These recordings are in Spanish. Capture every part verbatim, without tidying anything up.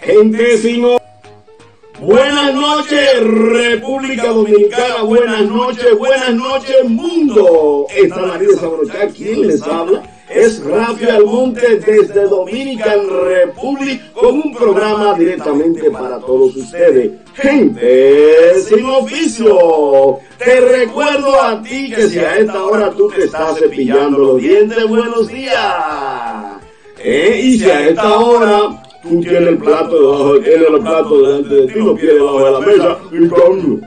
Gente sin o... Buenas noches, República Dominicana. Buenas noches, buenas noches, mundo. Esta nariz desabrochada, ¿quién les habla? Es Rafael Almonte desde Dominican Republic con un programa directamente para todos ustedes. Gente sin oficio. Te recuerdo a ti que si a esta hora tú te estás cepillando los dientes, buenos días. ¿Eh? Y si a esta hora tú tienes el plato debajo, tienes el plato delante de ti, lo tienes debajo de la mesa, y come,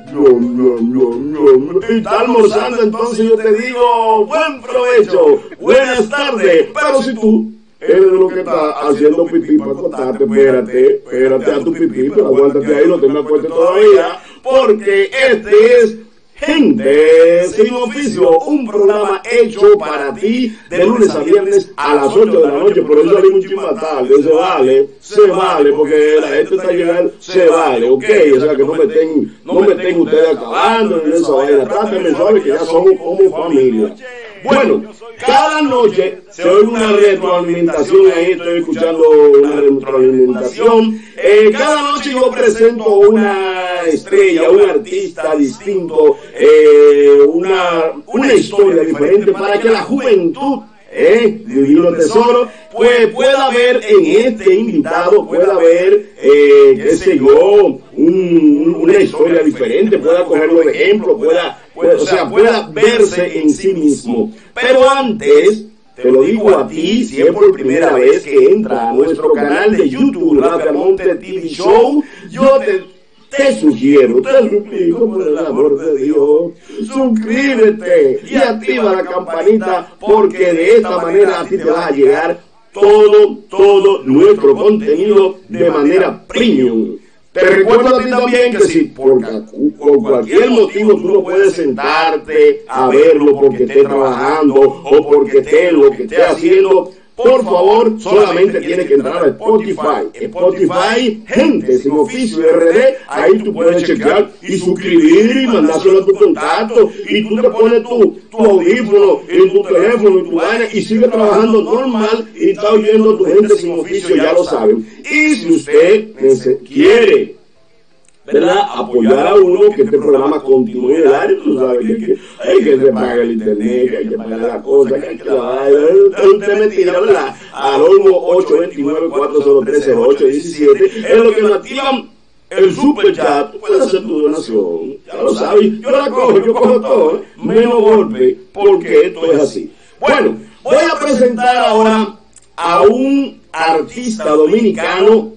y está almorzando, entonces yo te digo, buen provecho, buenas tardes. Pero si tú eres de lo que está haciendo pipí para acostarte, espérate, espérate a tu pipí, pero aguántate ahí, no te me acuestes todavía, porque este es Gente sin Oficio, un programa hecho para ti de lunes a viernes a las ocho de la noche. Por eso salimos un chisme más tarde, se vale, se vale, porque la gente está llegando, se vale, ok, o sea que no me estén, no me estén ustedes acabando en esa vaina, trátenme suave que ya somos como familia. Bueno, cada noche se oye una retroalimentación, ahí estoy escuchando una retroalimentación. Eh, cada noche yo presento una estrella, un artista distinto, eh, una, una historia diferente para que la juventud, eh, divino tesoro, pues pueda ver en este invitado, pueda ver, eh, qué sé yo, un, una historia diferente, pueda cogerlo de ejemplo, pueda, pueda, o sea, pueda verse en sí mismo. Pero antes, te lo digo a ti, si es por primera vez que entra a nuestro canal de YouTube, Rafael Almonte T V Show, yo te, te sugiero, te suplico por el amor de Dios, suscríbete y activa la campanita, porque de esta manera a ti te va a llegar todo, todo nuestro contenido de manera premium. Te recuerdo a ti también que si por, por cualquier motivo tú no puedes sentarte a verlo porque estés trabajando o porque estés lo que estés haciendo, por favor, solamente tienes que entrar a Spotify. Spotify, Gente sin Oficio R D, ahí tú puedes chequear y suscribir y mandárselo a tu contacto. Y tú te pones tu, tu audífono en tu teléfono y tu vaina y sigue trabajando normal y está oyendo tu Gente sin Oficio, ya lo saben. Y si usted quiere, ¿verdad?, apoyar a uno, que este programa continúe en el aire, tú sabes que, que hay que se paga el internet, que hay que pagar la cosa, que hay que la usted mentira, ¿verdad? Al ocho dos nueve, cuatro cero tres, cero ocho uno siete es lo que nos activan el super chat. Tú puedes hacer tu donación, ya lo sabes, yo la cojo, yo cojo todo, ¿eh? Menos golpe, porque esto es así. Bueno, voy a presentar ahora a un artista dominicano.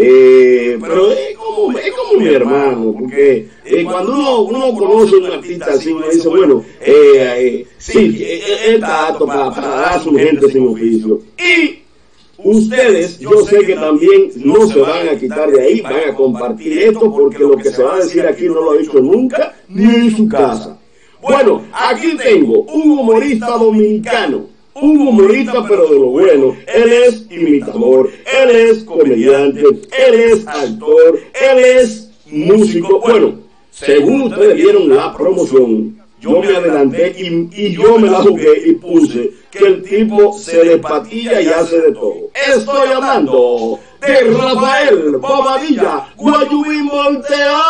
Eh, pero es como, es como mi hermano, porque eh, cuando uno, uno conoce a un artista así, uno dice, bueno, eh, eh, sí, eh, él está apto para, para dar a su gente sin oficio. Y ustedes, yo sé que también no se van a quitar de ahí, van a compartir esto, porque lo que se va a decir aquí no lo ha dicho nunca, ni en su casa. Bueno, aquí tengo un humorista dominicano. Un humorista, pero de lo bueno. Él es imitador, él es comediante, él es actor, él es músico. Bueno, según ustedes vieron la promoción, yo me adelanté y, y yo me la jugué y puse que el tipo se despatilla y hace de todo. Estoy hablando de Rafael Bobadilla Guayubín Voltea,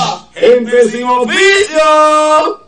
Gente sin Oficio.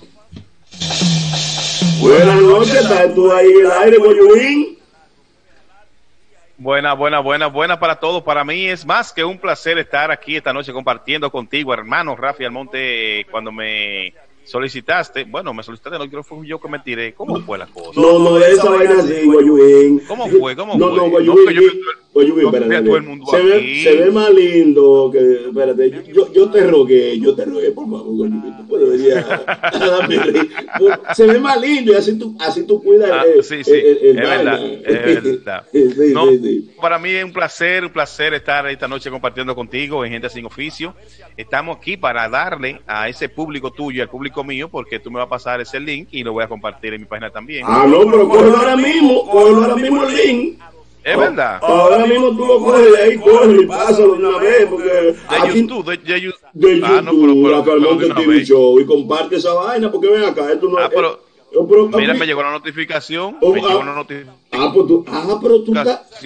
Buenas noches, ¿estás tú ahí en el aire, Guayubín? Buena, buena, buena, buena para todos. Para mí es más que un placer estar aquí esta noche compartiendo contigo, hermano Rafael Almonte. Cuando me solicitaste, bueno, me solicitaste, no creo que fue yo que me tiré. ¿Cómo fue la cosa? No, no, esa vaina así, Guayubín. ¿Cómo fue? ¿Cómo no, fue? No, Guayubín, no, yo, Guayubín, espérate. Todo el mundo se, ve, se ve más lindo que, espérate, yo, yo te rogué, yo te rogué, por favor, Guayubín, tú podrías darme reír. Se ve más lindo y así tú, así tú cuidas ah, el, sí, sí, el, el, el es verdad, es verdad. sí, no, sí, sí. Para mí es un placer, un placer estar esta noche compartiendo contigo en Gente sin Oficio. Estamos aquí para darle a ese público tuyo, al público mío, porque tú me vas a pasar ese link y lo voy a compartir en mi página también. Ah, no, pero cógelo ahora mismo, cógelo ahora mismo el link. Es verdad. Ahora mismo tú lo coges de ahí, coges y pásalo de una vez, porque de aquí, YouTube, de, de, de, de YouTube, ah, no, pero, pero, Rafael Almonte T V Show, y comparte esa vaina, porque ven acá, esto no ah, es... Pero, eh, pero, mira, mí, me llegó la notificación, oh, me ah, llegó una notificación. Ah, pues tú, ah, pero tú estás...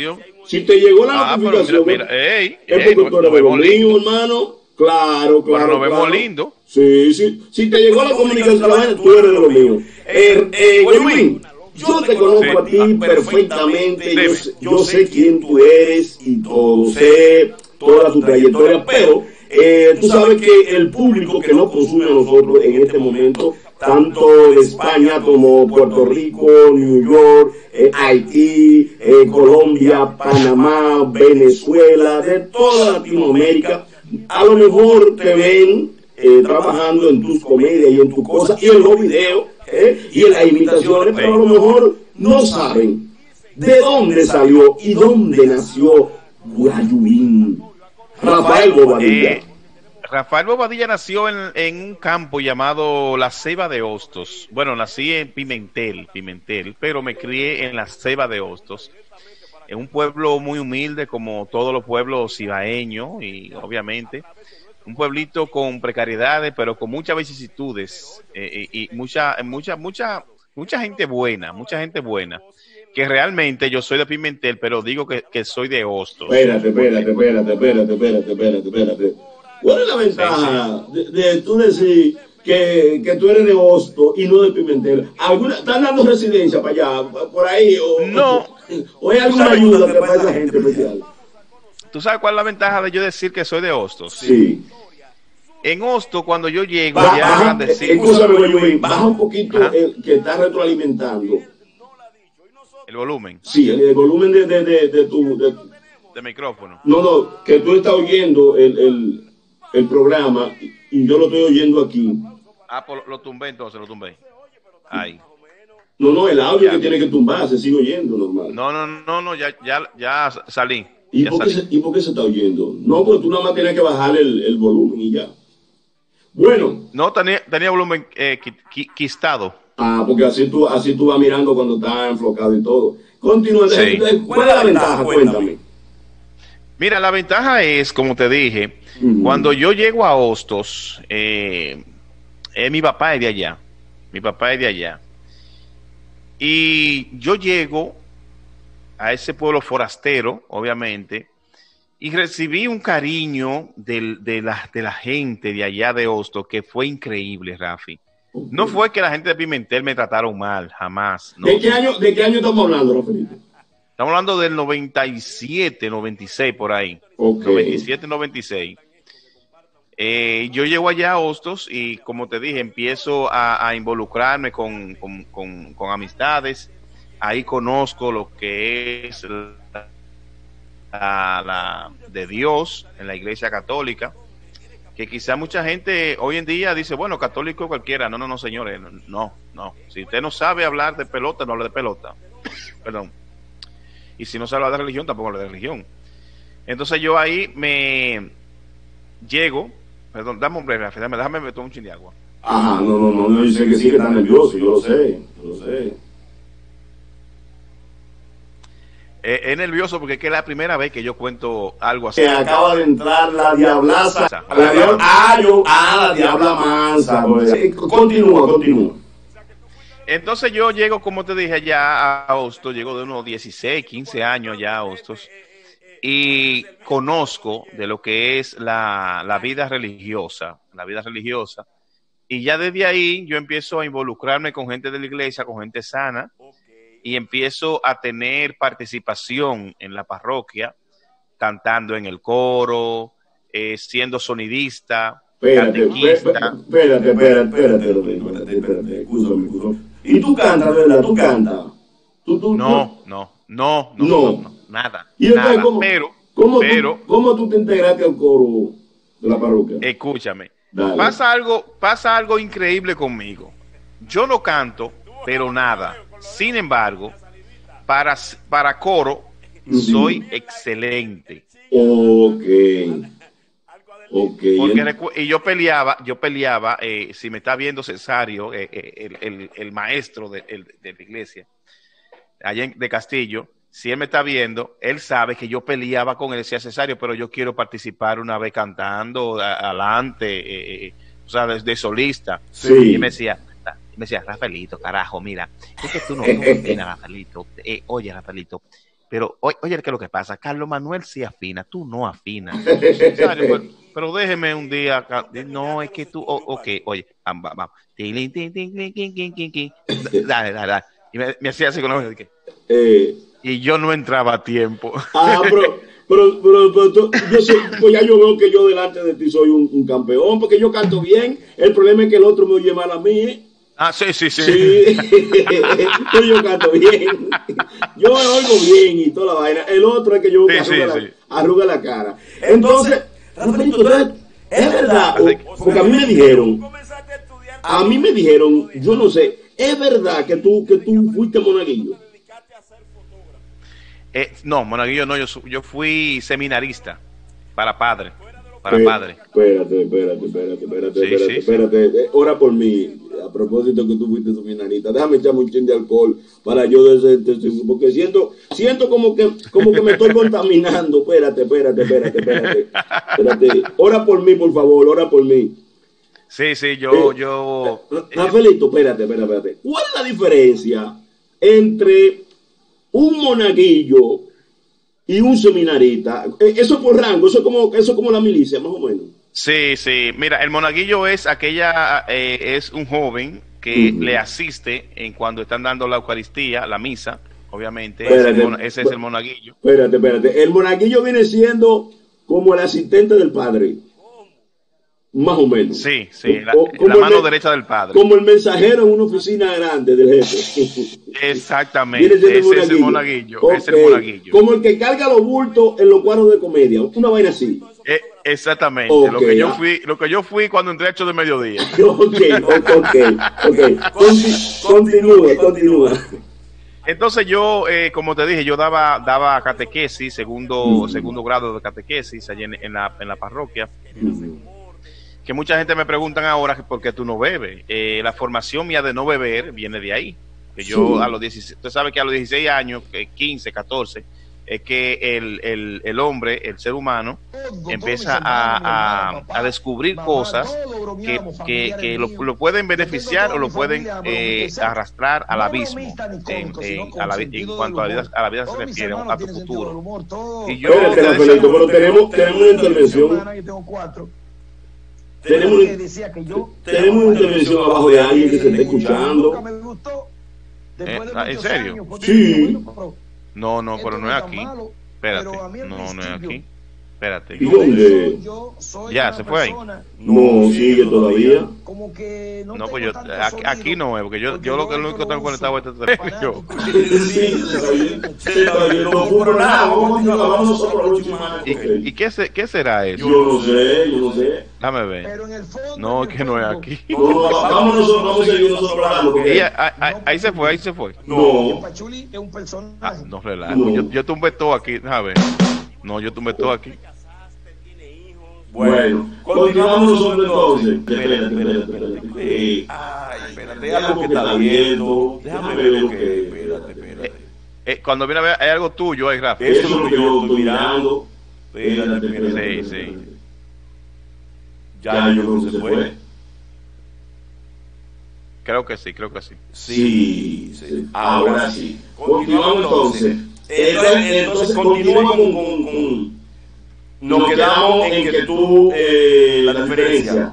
Si te llegó la ah, notificación, mira, mira, ey, es ey, porque tú eres de lo mío, hermano. Claro, claro. Bueno, nos vemos claro. lindo. Sí, sí. Si te llegó la comunicación, tú eres de lo mío. Eh, eh, Guayumín, yo te conozco sí. a ti perfectamente. Yo, yo sé quién tú eres y todo. Sé toda tu trayectoria, pero eh, tú sabes que el público que nos consume a nosotros en este momento, tanto de España como Puerto Rico, New York, eh, Haití, eh, Colombia, Panamá, Venezuela, de toda Latinoamérica, a lo mejor te ven eh, trabajando en tus comedias y en tus cosas y en los videos eh, y en las imitaciones, pero a lo mejor no saben de dónde salió y dónde nació Guayumín. Rafael Bobadilla. Eh, Rafael Bobadilla nació en, en un campo llamado La Ceiba de Hostos. Bueno, nací en Pimentel, Pimentel, pero me crié en La Ceiba de Hostos, en un pueblo muy humilde como todos los pueblos cibaeños y obviamente un pueblito con precariedades, pero con muchas vicisitudes eh, y, y mucha, mucha, mucha, mucha gente buena, mucha gente buena. Que realmente yo soy de Pimentel, pero digo que, que soy de Hostos. Espérate, espérate, espérate, espérate, espérate, espérate, espérate. ¿Cuál es la ventaja sí, sí. De, de tú decir que, que tú eres de Hostos y no de Pimentel? ¿Alguna, ¿Están dando residencia para allá, por ahí? O, no. ¿O hay alguna ayuda que para esa gente especial? ¿Tú sabes cuál es la ventaja de yo decir que soy de Hostos? Sí. En Hostos, cuando yo llego, baja, ya baja, escúchame, baja un poquito el que está retroalimentando. ¿El volumen? Sí, el, el volumen de, de, de, de tu... De, ¿De micrófono? No, no, que tú estás oyendo el, el, el programa y yo lo estoy oyendo aquí. Ah, pues lo tumbé entonces, lo tumbé. Ahí. No, no, el audio ya. Que tiene que tumbar, se sigue oyendo normal. No, no, no, no, ya, ya, ya salí. ¿Y, ya por salí. Qué se, ¿Y por qué se está oyendo? No, pues tú nada más tienes que bajar el, el volumen y ya. Bueno. No, tenía, tenía volumen eh, quistado. Ah, porque así tú, así tú vas mirando cuando está enfocado y todo. Continúa. Sí. ¿Cuál es la ventaja? Cuéntame. Mira, la ventaja es, como te dije, uh-huh. cuando yo llego a Hostos, eh, eh, mi papá es de allá. Mi papá es de allá. Y yo llego a ese pueblo forastero, obviamente, y recibí un cariño de, de, la, de la gente de allá de Hostos que fue increíble, Rafi. Okay. No fue que la gente de Pimentel me trataron mal, jamás. No. ¿De qué año, de qué año estamos hablando, Rafaelito? Estamos hablando del noventa y siete, noventa y seis, por ahí. Okay. noventa y siete, noventa y seis. Eh, yo llego allá a Hostos y, como te dije, empiezo a, a involucrarme con, con, con, con amistades. Ahí conozco lo que es la, la, la de Dios en la Iglesia Católica. Que quizá mucha gente hoy en día dice, bueno, católico cualquiera. No, no, no, señores, no, no. Si usted no sabe hablar de pelota, no hable de pelota. Perdón. Y si no sabe hablar de religión, tampoco habla de religión. Entonces yo ahí me llego, perdón, dame un breve, déjame, déjame meter un chin de agua. Ajá, no, no, no, no, yo sé que sí que está nervioso, yo lo sé, yo lo sé. Eh, es nervioso porque es que es la primera vez que yo cuento algo así. Que acaba de entrar la diablaza. La diabla, ah, yo, ah, la diabla mansa. Pues. Continúa, continúa. Entonces yo llego, como te dije, allá a Hostos, llego de unos dieciséis, quince años allá a Hostos, y conozco de lo que es la, la vida religiosa, la vida religiosa, y ya desde ahí yo empiezo a involucrarme con gente de la iglesia, con gente sana, y empiezo a tener participación en la parroquia, cantando en el coro, eh, siendo sonidista, espérate, catequista. Espérate, espérate, espérate, espérate, espérate, escúchame, escúchame. ¿Y tú cantas, verdad? ¿Tú cantas? ¿Tú, tú, no, tú? no, no, no, no, no, no, nada, ¿Y nada, cómo, pero, ¿cómo, pero, tú, ¿cómo tú te integraste al coro de la parroquia? Escúchame, Dale. pasa algo, pasa algo increíble conmigo. Yo no canto, pero nada. Sin embargo, para, para coro, uh-huh. soy excelente. Ok. Okay. Porque, y yo peleaba, yo peleaba, eh, si me está viendo Cesario, eh, eh, el, el, el maestro de, el, de la iglesia, allá en, de Castillo, si él me está viendo, él sabe que yo peleaba con él, decía Cesario, pero yo quiero participar una vez cantando, a, adelante, eh, eh, o sea, de, de solista. Sí. Y me decía, me decía, Rafaelito, carajo, mira, es que tú no, no entiendes, Rafaelito, eh, oye, Rafaelito, Pero, oye, oye, ¿qué es lo que pasa? Carlos Manuel sí afina, tú no afinas. Pero, pero déjeme un día acá. No, es que tú, oh, ok, oye, vamos, vamos. Dale, dale, dale. Y me, me hacía así con la mano. Eh, y yo no entraba a tiempo. Ah, pero, pero, pero, pero tú, yo sé, pues ya yo veo que yo delante de ti soy un, un campeón, porque yo canto bien. El problema es que el otro me oye mal a mí, ¿eh? Ah, sí, sí, sí. Sí, yo canto bien. Yo me oigo bien y toda la vaina. El otro es que yo sí, arruga, sí, la, sí. arruga la cara. Entonces, Rafaelito, es verdad, o, porque a mí me dijeron, a mí me dijeron, yo no sé, es verdad que tú, que tú fuiste monaguillo. Eh, no, monaguillo no, yo, yo fui seminarista para padre. Para padre. Espérate, espérate, espérate, espérate, sí, espérate, sí, espérate. Sí. Ora por mí. A propósito que tú fuiste seminarista, déjame echarme un chin de alcohol para yo desde, porque siento, siento como que, como que me estoy contaminando. Espérate, espérate, espérate, espérate. Espérate. Ora por mí, por favor, ora por mí. Sí, sí, yo, eh, yo. Rafaelito, espérate, espérate, espérate. ¿Cuál es la diferencia entre un monaguillo y un seminarista? Eso por rango, eso es como, eso es como la milicia, más o menos. Sí, sí. Mira, el monaguillo es aquella, eh, es un joven que uh-huh. le asiste en cuando están dando la Eucaristía, la misa, obviamente. Espérate, ese, ese es el monaguillo. Espérate, espérate. El monaguillo viene siendo como el asistente del padre. Más o menos. Sí, sí, la, la mano el, derecha del padre. Como el mensajero en una oficina grande del jefe. Exactamente, ese monaguillo. es el monaguillo. Okay. Es el monaguillo. Como el que carga los bultos en los cuadros de comedia, una vaina así. Eh, exactamente, okay. lo, que yo fui, lo que yo fui cuando entré a ocho de mediodía. Ok, ok, ok. okay. Conti continúa, continúa. Entonces yo, eh, como te dije, yo daba daba catequesis, segundo, mm. segundo grado de catequesis allí en, en, la, en la parroquia. Mm. Que mucha gente me preguntan ahora por qué tú no bebes. Eh, la formación mía de no beber viene de ahí. Que yo sí. a los dieciséis, usted sabe que a los dieciséis años, quince, catorce, es que el, el, el hombre, el ser humano, empieza a, a, a descubrir cosas que, que, que lo, lo pueden beneficiar o lo pueden eh, arrastrar al abismo en, en, a la, en cuanto a la vida, a la vida se refiere, a tu futuro. Y yo, Espérate, Rafaelito, pero tenemos, tenemos una intervención. Tenemos, decía que yo tenemos una intervención abajo de alguien que se está escuchando. Eh, ¿En serio? Años, sí. No, no, pero no es aquí. Espérate, no, no es aquí. Espérate. ¿Dónde? Ya, ¿se fue ahí? No, sigue todavía. Como que no, no pues yo, aquí, aquí no es, porque yo, porque yo lo que lo único que tengo conectado es este teléfono. Sí, se está bien, no ocurre nada, vamos a continuar, vamos nosotros la próxima. ¿Y, y qué, se, qué será eso? Yo no sé, yo no sé. Déjame ver. No, es que no es aquí. No, no, vamos nosotros, vamos a seguir nosotros hablando. Ahí, ahí, ahí se fue, ahí se fue. No. Ah, no relajo, no. Yo, yo tumbé todo aquí, déjame ver. No, yo tumbé todo aquí. Bueno, continuamos nosotros entonces. Espérate, espérate, espérate. Ay, espérate, hay algo que está viendo. Déjame ver lo que. Espérate, espérate. Eh, cuando viene a ver, hay algo tuyo ahí, Rafa. Eso es lo que yo estoy mirando. Espérate, espérate. Sí, sí. Ya yo creo que se fue. Creo que sí, creo que sí. Sí, sí. Ahora sí. Continuamos entonces. Entonces, continuamos con. con Nos quedamos en que tú, eh, la diferencia.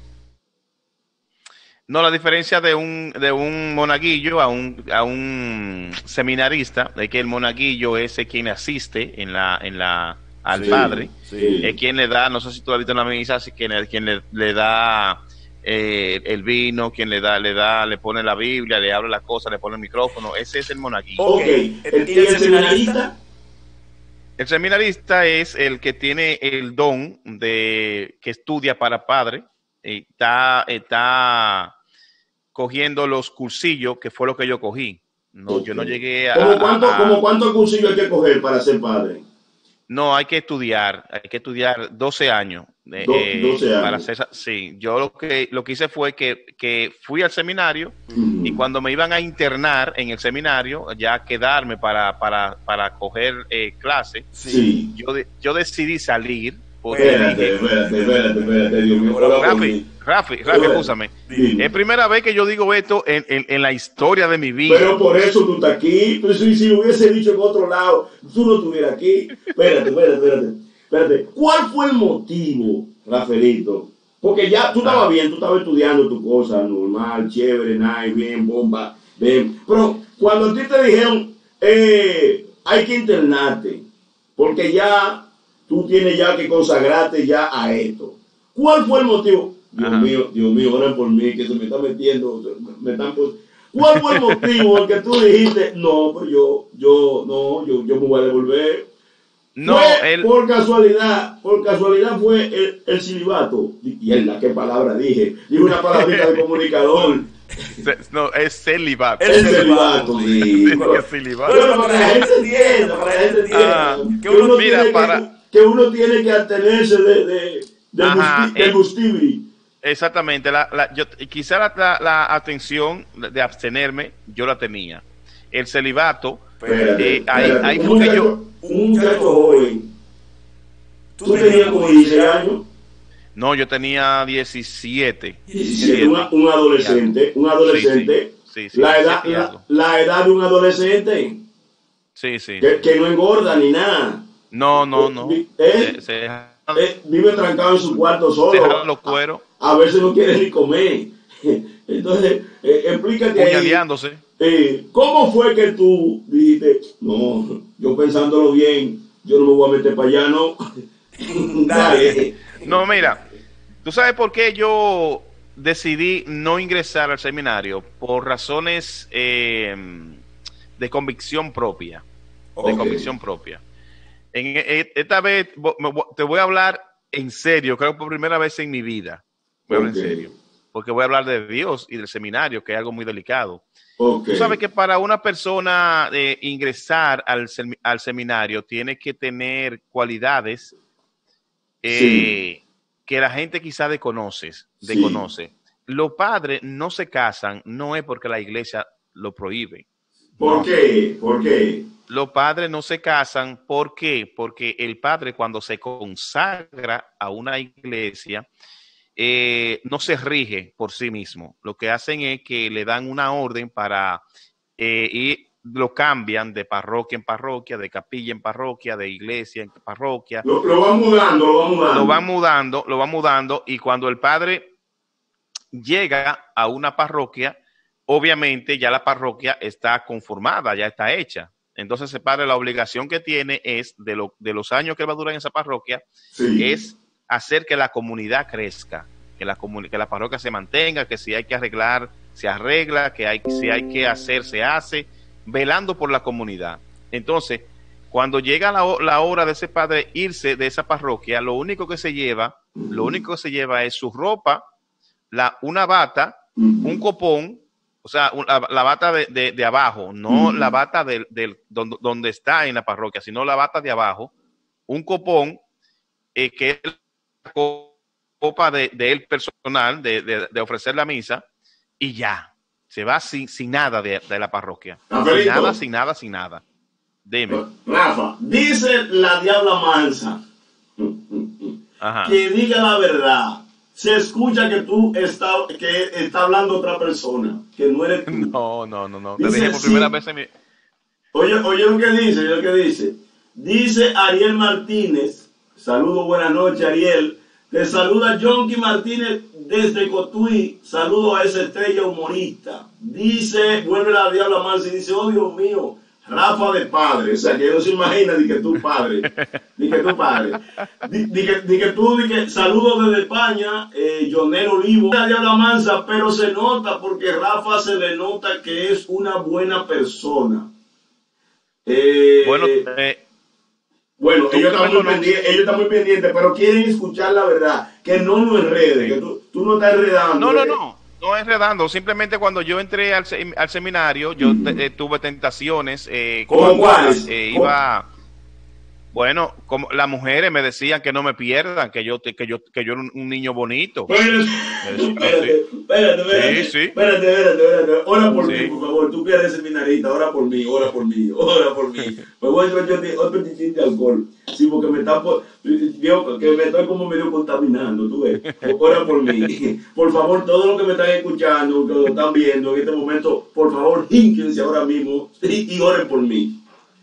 No, la diferencia de un de un monaguillo a un a un seminarista es que el monaguillo es quien asiste en la en la al sí, padre, sí. Es quien le da, no sé si tú has visto en la misa, es quien, quien le, le da eh, el vino, quien le da le da le pone la Biblia, le abre las cosas, le pone el micrófono, ese es el monaguillo. Okay. ¿Y el seminarista? El seminarista es el que tiene el don de que estudia para padre, está, está cogiendo los cursillos, que fue lo que yo cogí. No, okay. Yo no llegué a... ¿Cómo cuánto, a, ¿Cómo cuántos cursillos hay que coger para ser padre? No, hay que estudiar, hay que estudiar doce años. Do, eh, doce años. Para hacer, sí, yo lo que, lo que hice fue que, que fui al seminario uh-huh. y cuando me iban a internar en el seminario, ya quedarme para, para, para coger eh, clase, sí. yo, de, yo decidí salir Espérate, espérate, espérate, espérate, Dios mío. Rafi, Rafi, Rafi, escúchame. Es primera vez que yo digo esto en, en, en la historia de mi vida. Pero por eso tú estás aquí. Pues si, si lo hubiese dicho en otro lado, tú no estuvieras aquí. Espérate, espérate, espérate. Espérate. ¿Cuál fue el motivo, Rafaelito? Porque ya tú estabas bien, tú estabas estudiando tu cosa normal, chévere, nice, bien, bomba, bien. Pero cuando a ti te dijeron, eh, hay que internarte, porque ya tú tienes ya que consagrarte ya a esto. ¿Cuál fue el motivo? Dios Ajá. mío, Dios mío, oren por mí, que se me está metiendo, me están pos... ¿Cuál fue el motivo en que tú dijiste, no, pues yo, yo, no, yo, yo me voy a devolver? No, fue el... por casualidad, por casualidad fue el, el celibato. Y en la qué palabra dije, dije una palabrita de comunicador. No, es celibato. El celibato, sí. Pero, celibato. Pero para que la gente entienda, para que la gente entienda. Ah, que, uno uno mira, para... que, que uno tiene que abstenerse de, de, de Ajá, gusti, el, gustibri. Exactamente. La, la, yo, quizá la, la, la atención de abstenerme, yo la tenía. El celibato, espérate, eh, ahí, espérate. ahí un, fue muchacho, que yo... un muchacho joven. ¿Tú tenías como dieciséis años? No, yo tenía diecisiete. diecisiete, un, un adolescente, un adolescente. Sí, sí, sí, la, edad, la, la edad de un adolescente. Sí, sí. Que, que no engorda ni nada. No, no, no. ¿Eh? Se, se, eh, vive trancado en su cuarto solo. Se jalan los cueros. A, a veces no quiere ni comer. Entonces, eh, explícate ahí. Eh, ¿Cómo fue que tú dijiste, no, yo pensándolo bien, yo no me voy a meter para allá, no? Dale. No, mira, ¿tú sabes por qué yo decidí no ingresar al seminario? Por razones eh, de convicción propia. Okay. De convicción propia. En, esta vez te voy a hablar en serio, creo que por primera vez en mi vida. Voy a hablar okay. en serio. Porque voy a hablar de Dios y del seminario, que es algo muy delicado. Okay. Tú sabes que para una persona eh, ingresar al, al seminario tiene que tener cualidades eh, sí. que la gente quizá desconoce. desconoce. Sí. Los padres no se casan, no es porque la iglesia lo prohíbe. ¿Por no. qué? ¿Por qué? Los padres no se casan, ¿por qué? Porque el padre cuando se consagra a una iglesia, eh, no se rige por sí mismo. Lo que hacen es que le dan una orden para eh, y lo cambian de parroquia en parroquia, de capilla en parroquia, de iglesia en parroquia. Lo, lo van mudando, lo van mudando. Lo van mudando, lo van mudando, y cuando el padre llega a una parroquia, obviamente ya la parroquia está conformada, ya está hecha. Entonces el padre, la obligación que tiene es, de, lo, de los años que va a durar en esa parroquia, sí. es hacer que la comunidad crezca, que la, que la parroquia se mantenga, que si hay que arreglar, se arregla, que hay, si hay que hacer, se hace, velando por la comunidad. Entonces, cuando llega la, la hora de ese padre irse de esa parroquia, lo único que se lleva, lo único que se lleva es su ropa, la, una bata, un copón, o sea, la, la bata de, de, de abajo, no la bata del, del, donde, donde está en la parroquia, sino la bata de abajo, un copón, eh, que es la copa de, de él personal, de, de, de ofrecer la misa, y ya, se va sin, sin nada de, de la parroquia. Rafaelito, sin nada, sin nada, sin nada. Dime. Rafa, dice la diabla mansa, Ajá. que diga la verdad. Se escucha que tú está, que está hablando otra persona, que no eres tú. No, no, no, no. Dice, Te dije por sí. primera vez en mi... Oye, oye lo que dice, oye lo que dice. Dice Ariel Martínez, saludo, buenas noches, Ariel. Te saluda Jonky Martínez desde Cotuí. Saludo a esa estrella humorista. Dice, vuelve la diabla mansa y dice, oh Dios mío, Rafa de padre. O sea, que no se imagina ni que tú padre. Ni que tú padre. Di, di, que, di que tú, di que saludos desde España, eh, Jonel Olivo. La diabla mansa, pero se nota porque Rafa se le nota que es una buena persona. Eh, bueno, eh, bueno ellos están, muy pendientes, ellos están muy pendientes, pero quieren escuchar la verdad, que no lo enredes, que tú, tú no estás enredando. No, no, no, no enredando, simplemente cuando yo entré al, al seminario, yo uh-huh. te, eh, tuve tentaciones. Eh, ¿Cómo cuáles? Eh, iba, Bueno, como las mujeres me decían que no me pierdan, que yo que yo que yo era un, un niño bonito. Pero, espérate, espérate, espérate, sí, sí. espérate, espérate, espérate, ora por sí. mí, por favor, tú pierdes seminarista, ora por mí, ora por mí, ora por mí. Me voy a echar otro chichín de alcohol, sí, porque me está, por, yo, que me estoy como medio contaminando, tú ves, ora por mí. Por favor, todos los que me están escuchando, que lo están viendo en este momento, por favor, hínquense ahora mismo y, y oren por mí.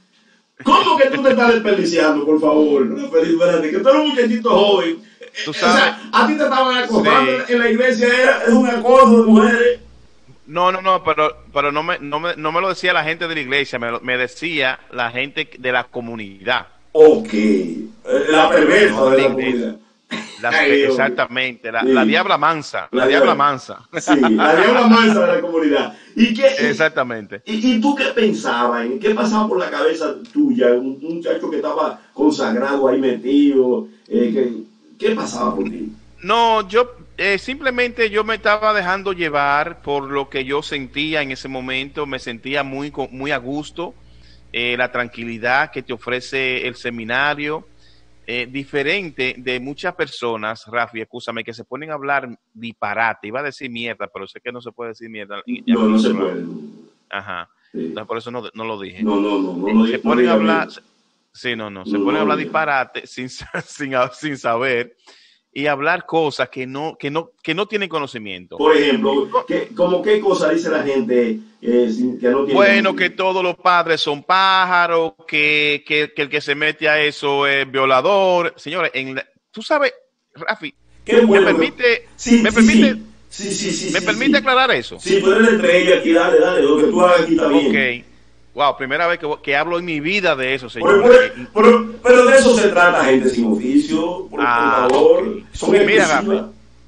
¿Cómo que tú te estás desperdiciando, por favor? Espérate, que tú eres un muchachito joven. ¿Tú sabes? O sea, a ti te estaban acosando Sí. en la iglesia, era, es un acoso de mujeres. No, no, no, pero, pero no, me, no, me, no me lo decía la gente de la iglesia, me, lo- me decía la gente de la comunidad. Ok, la perversa No, de de la la iglesia. comunidad. Las- Ay, Dios. exactamente, la, Sí. la diabla mansa, la, La diabla diabla. mansa. Sí, la diabla mansa de la comunidad. ¿Y qué? Exactamente. ¿Y, y tú qué pensabas? ¿En qué pasaba por la cabeza tuya? Un, un muchacho que estaba consagrado ahí metido. Eh, que, ¿Qué pasaba por ti? No, yo eh, simplemente yo me estaba dejando llevar por lo que yo sentía en ese momento, me sentía muy, co- muy a gusto, eh, la tranquilidad que te ofrece el seminario, eh, diferente de muchas personas, Rafi, escúchame, que se ponen a hablar disparate, iba a decir mierda, pero sé que no se puede decir mierda. ya No, no se claro. puede. Ajá, Sí. entonces por eso no, no lo dije. No, no, no, no, Eh, no, se no ponen a diga hablar, bien. sí, no, no, se No, ponen a no hablar diga. disparate sin, sa- sin, sin saber y hablar cosas que no, que no, que no tienen conocimiento. Por ejemplo, ¿qué, como qué cosa dice la gente eh, sin- que no tiene Bueno, que conocimiento? todos los padres son pájaros, que, que, que el que se mete a eso es violador. Señores, en la- tú sabes, Rafi, Qué bueno. me permite, Sí, me sí, permite, sí. Sí, sí, sí, me sí, permite sí. aclarar eso. Sí, tú eres la estrella aquí, dale, dale, lo que tú hagas aquí está bien. Ok. Wow, primera vez que, que hablo en mi vida de eso, Pero, señores. pero, pero, pero de eso se trata, gente sin oficio, por, Ah, por favor. ok. Son Mira, exclusivas. Rafi,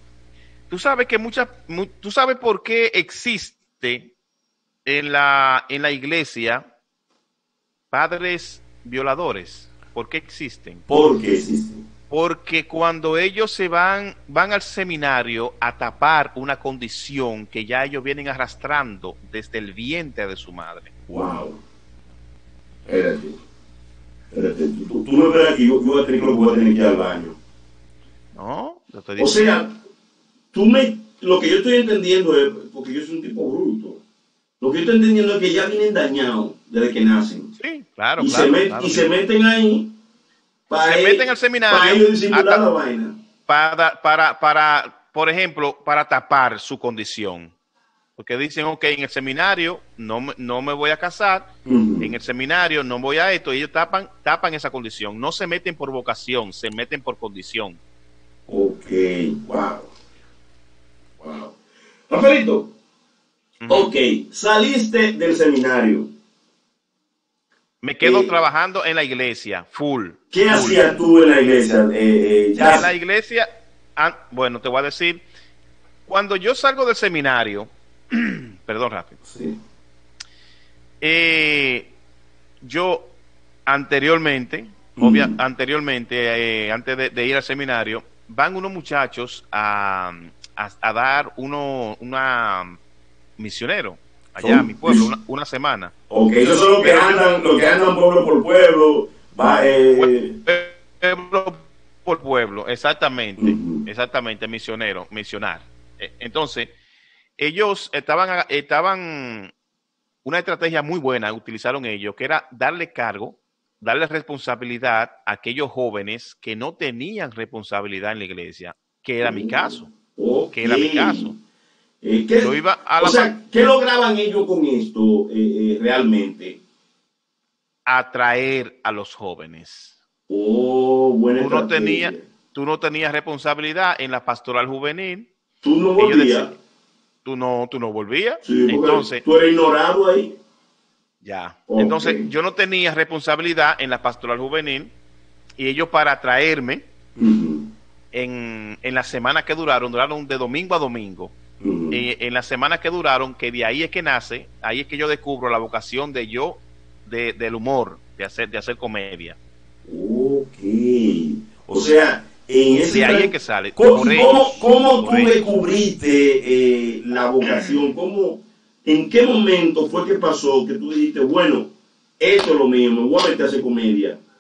tú sabes que muchas, mu- tú sabes por qué existe en la, en la iglesia padres violadores. ¿Por qué existen? Porque existen. Porque cuando ellos se van, van al seminario a tapar una condición que ya ellos vienen arrastrando desde el vientre de su madre. Wow. Espérate. Espérate. Tú, tú me esperas aquí, yo, yo voy a tener que, voy a tener que ir al baño. ¿No? Lo estoy O diciendo. sea, tú me, lo que yo estoy entendiendo es, porque yo soy un tipo bruto, lo que yo estoy entendiendo es que ya vienen dañados desde que nacen. Sí, claro, y, claro, se, met, claro. y se meten ahí para Se meten al seminario para ellos disimular hasta- la vaina. para, para, para, por ejemplo, para tapar su condición. Porque dicen, ok, en el seminario no, me- no me voy a casar, Ujú. en el seminario no voy a esto, y ellos tapan, tapan esa condición. No se meten por vocación, se meten por condición. Ok, wow. Wow. Rafaelito, Ujú. ok, saliste del seminario. Me quedo Eh, trabajando en la iglesia, full. ¿Qué full. hacías tú en la iglesia? Eh, eh, ya- En la iglesia, ah, bueno, te voy a decir, cuando yo salgo del seminario, perdón, rápido, Sí. eh, yo anteriormente, Mm. obvia, anteriormente, eh, antes de, de ir al seminario, van unos muchachos a, a, a dar uno, una misionero allá a mi pueblo, una, una semana. Ok, esos son los que Pero yo- andan, los que andan pueblo por pueblo. Va, eh, Pueblo por pueblo, exactamente, Ujú. exactamente, misionero, misionar. Eh, Entonces, ellos estaban, estaban, una estrategia muy buena utilizaron ellos, que era darle cargo, darle responsabilidad a aquellos jóvenes que no tenían responsabilidad en la iglesia, que era mi caso, ok. que era mi caso. Eh, ¿qué, Yo iba a o la sea, ¿qué lograban ellos con esto eh, eh, realmente? atraer a los jóvenes. Oh, buena Tú no estrategia. tenías, tú no tenías responsabilidad en la pastoral juvenil. Tú no Ellos volvías. decían, tú no, tú no volvías. Sí, porque Entonces, tú eres ignorado ahí. ya. Ok. Entonces, yo no tenía responsabilidad en la pastoral juvenil y ellos para atraerme Ujú, en, en las semanas que duraron, duraron de domingo a domingo. ujú. Eh, en las semanas que duraron, que de ahí es que nace, ahí es que yo descubro la vocación de yo, de, del humor, de hacer, de hacer comedia. Ok. O sea, en ese De ahí tra- es que sale. ¿Cómo, Por cómo, ellos. cómo tú Por ellos. descubriste eh, la vocación? ¿Cómo, ¿En qué momento fue que pasó que tú dijiste, bueno, esto es lo mío, me voy a meter a hacer comedia?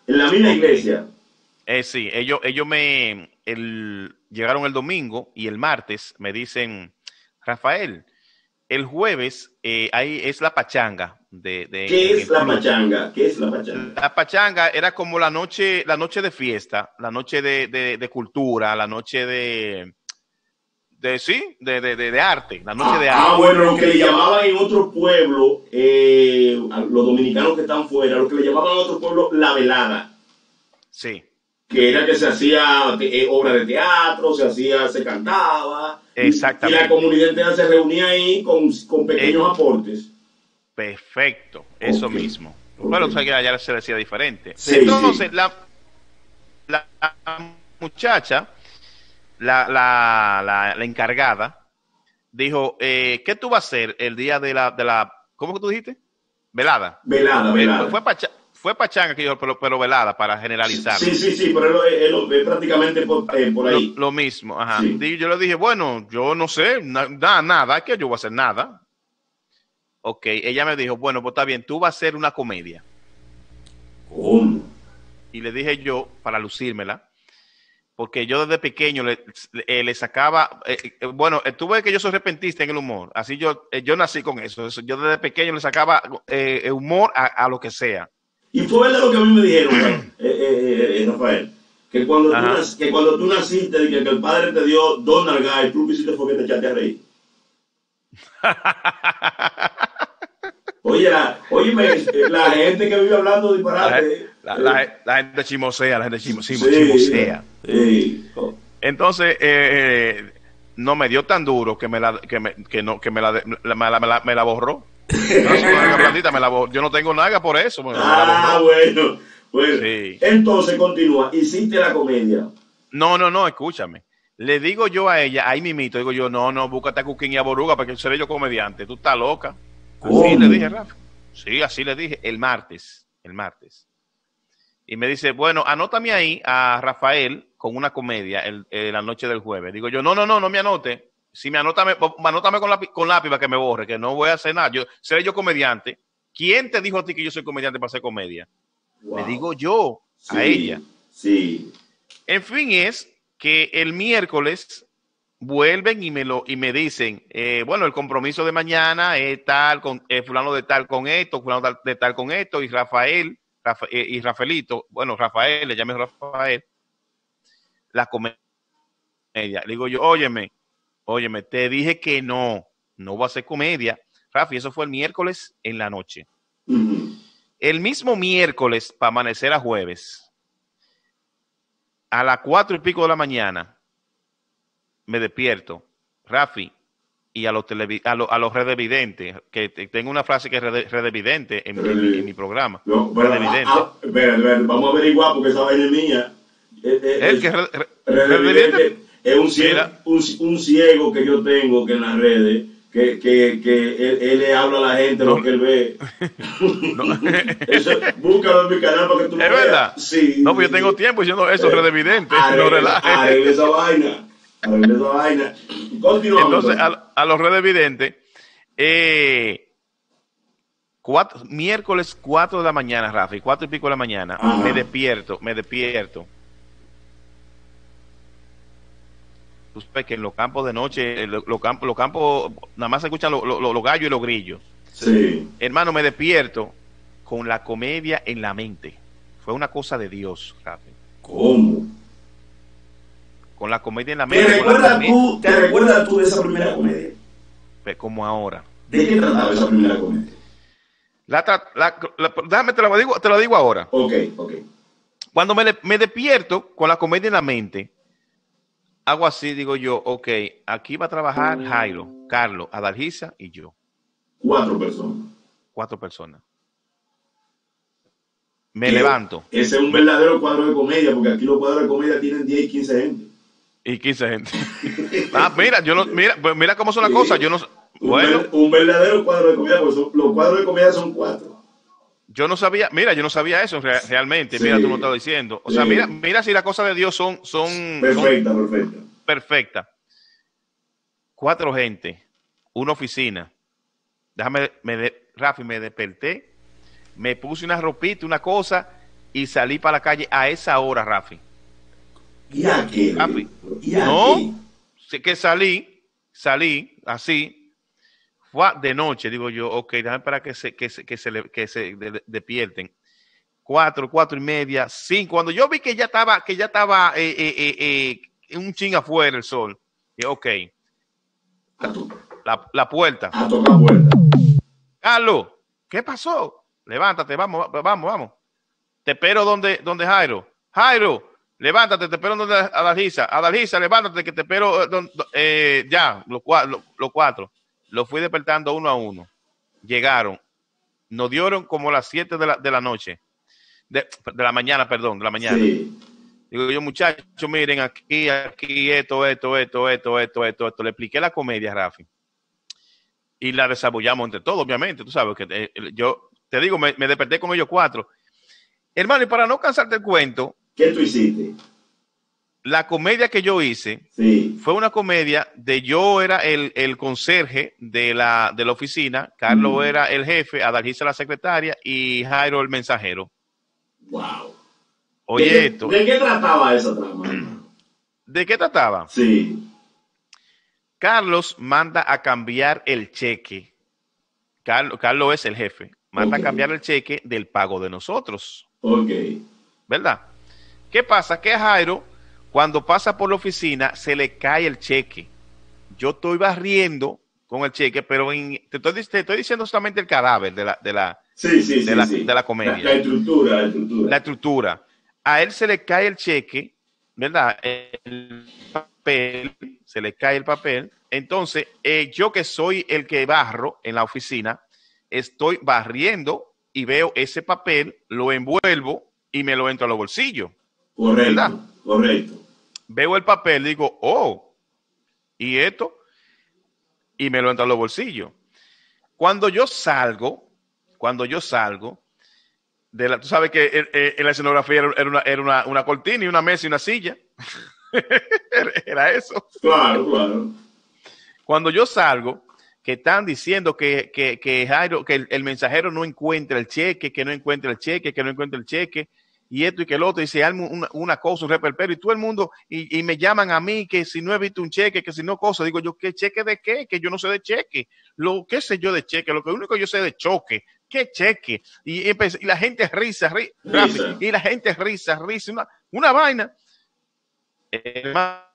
En la misma okay. iglesia. Eh, sí, ellos, ellos me el, llegaron el domingo y el martes me dicen, Rafael, el jueves eh, ahí es la pachanga. De, de, ¿Qué es la club. pachanga? ¿Qué es la pachanga? La pachanga era como la noche, la noche de fiesta, la noche de, de, de cultura, la noche de, de sí, de, de, de, de arte, la noche ah, de arte. Ah, bueno, lo que le llamaban en otro pueblo, eh, a los dominicanos que están fuera, lo que le llamaban en otro pueblo la velada. Sí. Que era que se hacía eh, obra de teatro, se hacía, se cantaba. Exactamente. Y la comunidad entera se reunía ahí con, con pequeños eh, aportes. Perfecto, eso okay. mismo. Okay. Bueno, o sea que allá se decía diferente. Sí, Entonces, sí. La, la muchacha, la, la, la, la encargada, dijo, eh, ¿qué tú vas a hacer el día de la, de la, ¿cómo que tú dijiste? Velada. Velada, velada. Fue pacha, fue pachanga que dijo, pero, pero velada, para generalizar. Sí, sí, sí, pero es, es, es prácticamente por, eh, por ahí. Lo, lo mismo, ajá. Sí. Y yo le dije, bueno, yo no sé, nada, nada, que yo voy a hacer nada. Ok, ella me dijo, bueno, pues está bien, tú vas a hacer una comedia. ¿Cómo? Y le dije yo, para lucírmela, porque yo desde pequeño le, le, le sacaba, eh, eh, bueno, tuve que yo soy repentista en el humor, así yo, eh, yo nací con eso, eso, yo desde pequeño le sacaba eh, humor a, a lo que sea. Y fue verdad lo que a mí me dijeron, eh, eh, eh, Rafael, que cuando, tú, nac, que cuando tú naciste, que, que el padre te dio dos nalgas y tú lo que hiciste fue que te echaste a reír. Oye, la, óyeme, la gente que vive hablando disparate. La, la, la, la gente chimosea, la gente chimo, chimo, sí, chimosea. Sí. Entonces, eh, no me dio tan duro que me la, que me, que no, que me la, me la, me la, me la borró. Blandita, me la borró. Yo no tengo nada por eso. Me, ah, me bueno. Bueno. Sí. Entonces, continúa. ¿Hiciste la comedia? No, no, no, escúchame. Le digo yo a ella, ahí mimito, digo yo, no, no, búscate a Cuquín y a Boruga porque seré yo comediante. Tú estás loca. ¿Cómo? Así le dije, Rafa. Sí, así le dije, el martes, el martes. Y me dice, bueno, anótame ahí a Rafael con una comedia el, el, la noche del jueves. Digo yo, no, no, no, no me anote. Si me anótame, anótame con lápiz, con lápiz para que me borre, que no voy a hacer nada. Yo, seré yo comediante. ¿Quién te dijo a ti que yo soy comediante para hacer comedia? Wow. Le digo yo sí, a ella. Sí. En fin, es que el miércoles vuelven y me lo y me dicen, eh, bueno, el compromiso de mañana es tal, con eh, fulano de tal con esto, fulano de tal con esto, y Rafael, Rafa, eh, y Rafaelito, bueno, Rafael, le llame Rafael, la comedia. Le digo yo, óyeme, óyeme, te dije que no, no va a ser comedia. Rafa, y eso fue el miércoles en la noche. Uh-huh. El mismo miércoles, para amanecer a jueves, a las cuatro y pico de la mañana, me despierto, Rafi, y a los, televi a, lo, a los redevidentes, que tengo una frase que es rede redevidente en, en, mi, en mi programa. No, pero, redevidente. Ah, ah, espera, espera, vamos a averiguar porque esa vaina es mía. Eh, eh, el que re, re, redevidente es un ciego, un, un ciego que yo tengo que en las redes, que, que, que él, él le habla a la gente no, lo que él ve. No. Eso, búscalo en mi canal para que tú lo veas. ¿Es verdad? Sí. No, pues yo tengo tiempo diciendo eso, eh, redevidente. Arregle, no relaje. Arregle esa vaina. Arregle esa vaina. Continuamos. Entonces, a, a los redevidentes, eh, cuatro, miércoles cuatro de la mañana, Rafi, cuatro y pico de la mañana, Ajá. me despierto, me despierto. Tú sabes que en los campos de noche, los, los campos, los campos, nada más se escuchan los, los, los gallos y los grillos. Sí. Hermano, me despierto con la comedia en la mente. Fue una cosa de Dios, Rafi. ¿Cómo? Con la comedia en la mente. ¿Te recuerdas tú, ¿Te recuerdas tú de esa primera comedia? Pues como ahora. ¿De qué trataba esa primera comedia? La, la, la, déjame, te lo digo, te lo digo ahora. Ok, ok. Cuando me, me despierto con la comedia en la mente, hago así, digo yo, ok, aquí va a trabajar Jairo, Carlos, Adalgisa y yo. Cuatro personas. Cuatro personas. Me levanto. Ese es un verdadero cuadro de comedia, porque aquí los cuadros de comedia tienen diez y quince gente. Y quince gente. Ah, mira, yo no, mira, pues mira cómo son las sí. cosas. Yo no, un, bueno, ver, un verdadero cuadro de comedia, porque son, los cuadros de comedia son cuatro. Yo no sabía, mira, yo no sabía eso re, realmente. Sí. Mira, tú me estás diciendo. O sí. sea, mira, mira si las cosas de Dios son, son perfecta, son perfecta. Perfecta. Cuatro gente, una oficina. Déjame, me de, Rafi, me desperté, me puse una ropita, una cosa, y salí para la calle a esa hora, Rafi. ¿Y a qué? Rafi. ¿Y a no, qué? sé que salí, salí así, fue de noche, digo yo, ok, déjame para que se, que se, que se, le, que se de, de, despierten. Cuatro, cuatro y media, cinco. Cuando yo vi que ya estaba, que ya estaba eh, eh, eh, eh, un ching afuera el sol, dije, ok, la, la puerta. A tocar puerta. Carlos, ¿qué pasó? Levántate, vamos, vamos, vamos. Te espero donde, donde Jairo. Jairo, levántate, te espero donde Adalgisa. Adalgisa, levántate, que te espero donde, eh, ya, los, los, los cuatro. Los fui despertando uno a uno. Llegaron. Nos dieron como las siete de la, de la noche. De, de la mañana, perdón, de la mañana. Sí. Digo yo, muchachos, miren, aquí, aquí, esto, esto, esto, esto, esto, esto, esto. Le expliqué la comedia, Rafi. Y la desabollamos entre todos, obviamente. Tú sabes que eh, yo, te digo, me, me desperté con ellos cuatro. Hermano, y para no cansarte el cuento. ¿Qué tú hiciste? La comedia que yo hice sí. fue una comedia de yo era el, el conserje de la, de la oficina, Carlos mm. era el jefe, Adalgisa la secretaria y Jairo el mensajero. Wow. Oye, ¿De, esto. ¿De qué trataba esa trama? ¿De qué trataba? Sí. Carlos manda a cambiar el cheque. Carlos, Carlos es el jefe. Manda okay. a cambiar el cheque del pago de nosotros. Ok. ¿Verdad? ¿Qué pasa? Que a Jairo, cuando pasa por la oficina, se le cae el cheque. Yo estoy barriendo con el cheque, pero en, te, estoy, te estoy diciendo solamente el cadáver de la, de la, sí, sí, de sí, la, sí. de la comedia. La, la estructura, la estructura. La estructura. A él se le cae el cheque, ¿verdad? El papel, se le cae el papel. Entonces, eh, yo que soy el que barro en la oficina, estoy barriendo y veo ese papel, lo envuelvo y me lo entro a los bolsillos. Correcto, ¿verdad? Correcto. Veo el papel, digo, oh, ¿y esto? Y me lo entro a los bolsillos. Cuando yo salgo, cuando yo salgo, de la, tú sabes que en, en la escenografía era, una, era una, una cortina y una mesa y una silla. Era eso. Claro, claro. Cuando yo salgo, que están diciendo que, que, que Jairo, que el, el mensajero no encuentra el cheque, que no encuentra el cheque, que no encuentra el cheque, y esto y que el otro, y se arma una, una cosa, un reperpero, y todo el mundo, y, y me llaman a mí que si no he visto un cheque, que si no cosa, digo yo, ¿qué cheque de qué? Que yo no sé de cheque, lo qué sé yo de cheque, lo que único que yo sé de choque, ¿qué cheque? Y, y, y la gente risa, ri, risa, y la gente risa, risa, una, una vaina. Hermano,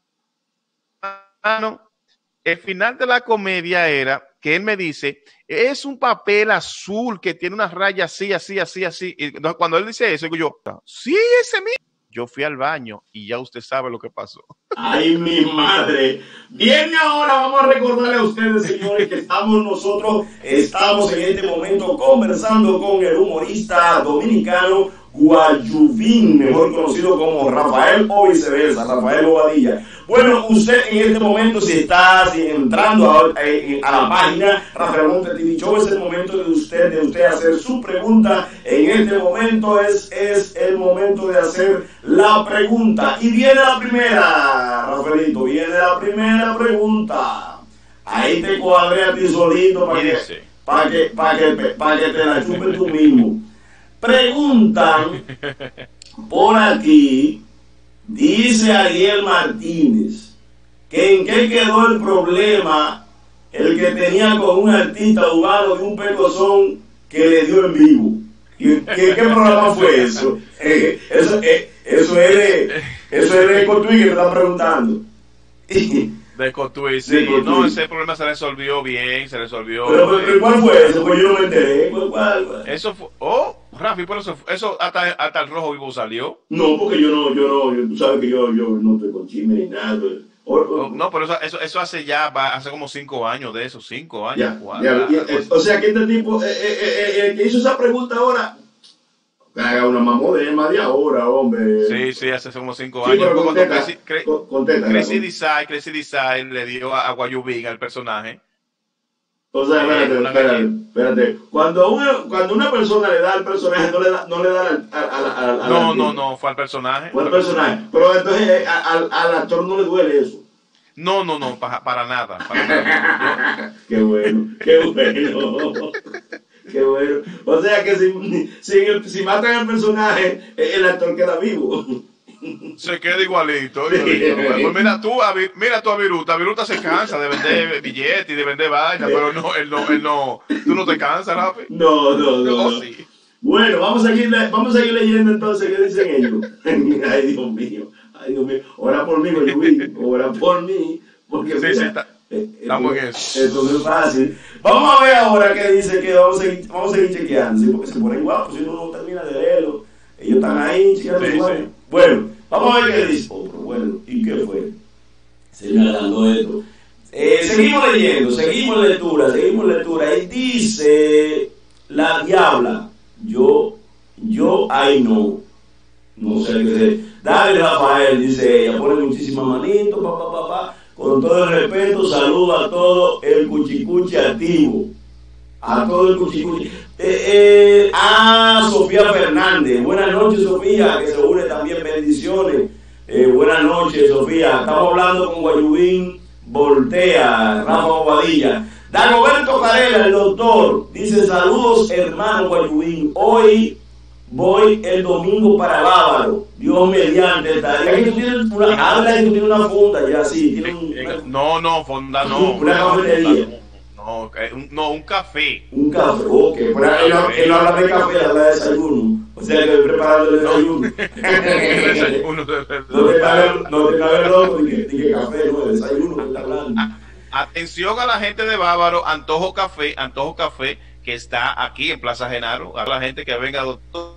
el final de la comedia era que él me dice, es un papel azul que tiene unas rayas así, así, así, así. Y cuando él dice eso, digo yo, sí, ese mismo. Yo fui al baño y ya usted sabe lo que pasó. Ay, mi madre. Bien, ahora vamos a recordarle a ustedes, señores, que estamos nosotros, estamos en este momento conversando con el humorista dominicano Guayubín, mejor conocido como Rafael o viceversa, Rafael Bobadilla. Bueno, usted en este momento, si está si entrando a, a la página Rafael Montes T V Show, es el momento de usted, de usted hacer su pregunta. En este momento es, es el momento de hacer la pregunta. Y viene la primera, Rafaelito, viene la primera pregunta. Ahí te cuadré a ti solito para que, para que, para que, para que te la chupes tú mismo. Preguntan por aquí, dice Ariel Martínez, que en qué quedó el problema el que tenía con un artista urbano de un pecozón que le dio en vivo. ¿Qué, qué, qué programa fue eso? Eh, eso, eh, eso es de, eso es de Cotuí que te está preguntando. De Cotuí, sí. De no, ese problema se resolvió bien, se resolvió. Pero, pero ¿cuál fue eso? Pues yo no me enteré. ¿Cuál, cuál, cuál? Eso fue, oh, Rafi, por eso, eso hasta, hasta el Rojo Vivo salió. No, porque yo no, yo no, yo, tú sabes que yo, yo no estoy con chisme ni nada. O, o, no, no, pero eso, eso, eso hace ya, hace como cinco años de eso, cinco años. Ya, cuatro, ya, ya, eh, o sea que este tipo, eh, eh, eh, el que hizo esa pregunta ahora, haga una mamodema de ahora, hombre. Sí, sí, hace como cinco sí, años. Pero contesta, Crazy, cre, contesta, Crazy Design, Crazy Design le dio a, a Guayubín, al personaje. O sea, espérate, eh, espérate, espérate. Cuando una, cuando una persona le da al personaje, no le da, no le da al, al, al, al No, no, no, fue al personaje. Fue al personaje. Pero entonces al, al actor no le duele eso. No, no, no, para, para nada. Para nada. Qué bueno, qué bueno. Qué bueno. O sea que si, si, si matan al personaje, el actor queda vivo. Se queda igualito. igualito. Pues mira tú, a, mira tú a Viruta. Viruta se cansa de vender billetes y de vender vainas, pero no, él no, él no. Tú no te cansas, Rafi. No, no, no. Oh, no. sí. Bueno, vamos a, seguir, vamos a seguir leyendo entonces qué dicen ellos. Ay, Dios mío. Ay, Dios mío. Ora por mí, Luis. Ora por mí. Porque sí, mira, sí, está. Eh, Estamos esto, en eso. esto no es fácil. Vamos a ver ahora qué dice que vamos a seguir, vamos a seguir chequeando, ¿sí? Porque se ponen guapos, si uno no termina de leerlo. Ellos están ahí chequeando sí, su sí. Bueno, vamos a ver qué dice. Oh, pero bueno, ¿y qué fue? Señalando esto. Eh, seguimos leyendo, seguimos lectura, seguimos lectura. Y dice la diabla, yo, yo, ay no. No sé qué sé. Dale, Rafael, dice ella, pone muchísimas manitos, papá, papá. Pa, pa. Con todo el respeto, saludo a todo el cuchicuchi activo. A todo el cuchicuchi. Eh, eh, a Sofía Fernández. Buenas noches, Sofía, que se une también. Bendiciones. Eh, buenas noches, Sofía. Estamos hablando con Guayubín Voltea, Rafa Bobadilla. Dagoberto Carela, el doctor, dice saludos, hermano Guayubín. Hoy voy el domingo para Bávaro. Dios mediante. Estaría que tú tienes una, habla que tú tienes una funda ya, sí. Tiene un, una, no, no, fonda no. Una cafetería. No, un, no, un café. Un café, ok. Pero él, él no habla de café, habla de desayuno. O sea que preparando el desayuno. desayuno de verdad. No te cabe, no te cabe loco, dije café, no, de desayuno que está hablando. Atención a la gente de Bávaro, Antojo Café, Antojo Café, que está aquí en Plaza Genaro. A la gente que venga, doctor,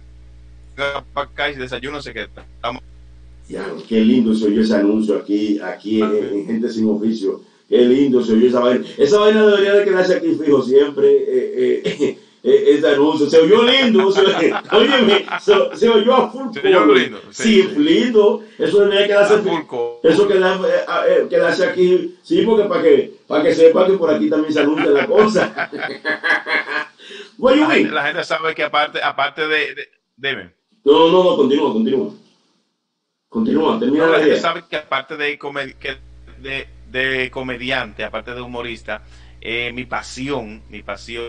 venga para acá y desayuno se queda. Estamos... Ya, qué lindo se oyó ese anuncio aquí, aquí en, en Gente Sin Oficio. Qué lindo se oyó esa vaina. Esa vaina debería de quedarse aquí fijo siempre. Eh, eh, eh, ese anuncio. Se oyó lindo. Se, óyeme, se, se oyó a full se oyó lindo. Sí, sí, lindo. Eso debería quedarse fijo. Eso queda, eh, quedarse aquí. Sí, porque para que, para que sepa que por aquí también se anuncia la cosa. la, gente, la gente sabe que aparte, aparte de, de, de... No, no, no, continúa, continúa. Continúa, termina no, la, la idea. gente sabe que aparte de, comed que de, de comediante, aparte de humorista, eh, mi pasión, mi pasión,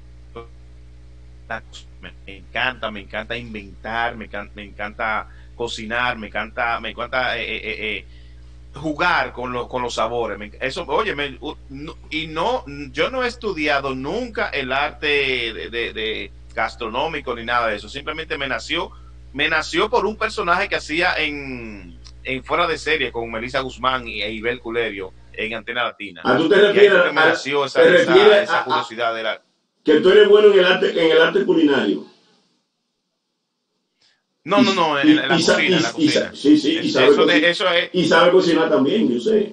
me, me encanta, me encanta inventar, me, me encanta cocinar, me encanta, me encanta eh, eh, eh, jugar con, lo, con los sabores. Me, eso, oye, me, no, y no, yo no he estudiado nunca el arte de, de, de gastronómico ni nada de eso. Simplemente me nació, me nació por un personaje que hacía en, en Fuera de Serie con Melissa Guzmán y e Ibel Culerio en Antena Latina. ¿A tú te refieres a, me nació esa, te esa, refieres esa a, curiosidad de la... que tú eres bueno en el arte, en el arte culinario? No, no, no, en, y, en, la, y, cocina, y, en la cocina. Sí, sí, y sabe, eso, de, eso es... y sabe cocinar también, yo sé.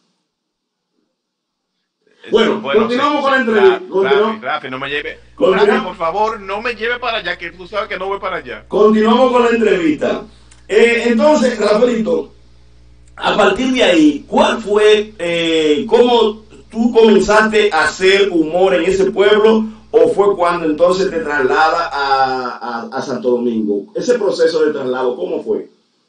Bueno, bueno, continuamos sí, con la entrevista. Rafi, Rafi, no me lleve. Rafi, por favor, no me lleve para allá, que tú sabes que no voy para allá. Continuamos con la entrevista. Eh, entonces, Rafaelito, a partir de ahí, ¿cuál fue, eh, cómo tú comenzaste a hacer humor en ese pueblo? ¿O fue cuando entonces te traslada a, a, a Santo Domingo? Ese proceso de traslado, ¿cómo fue?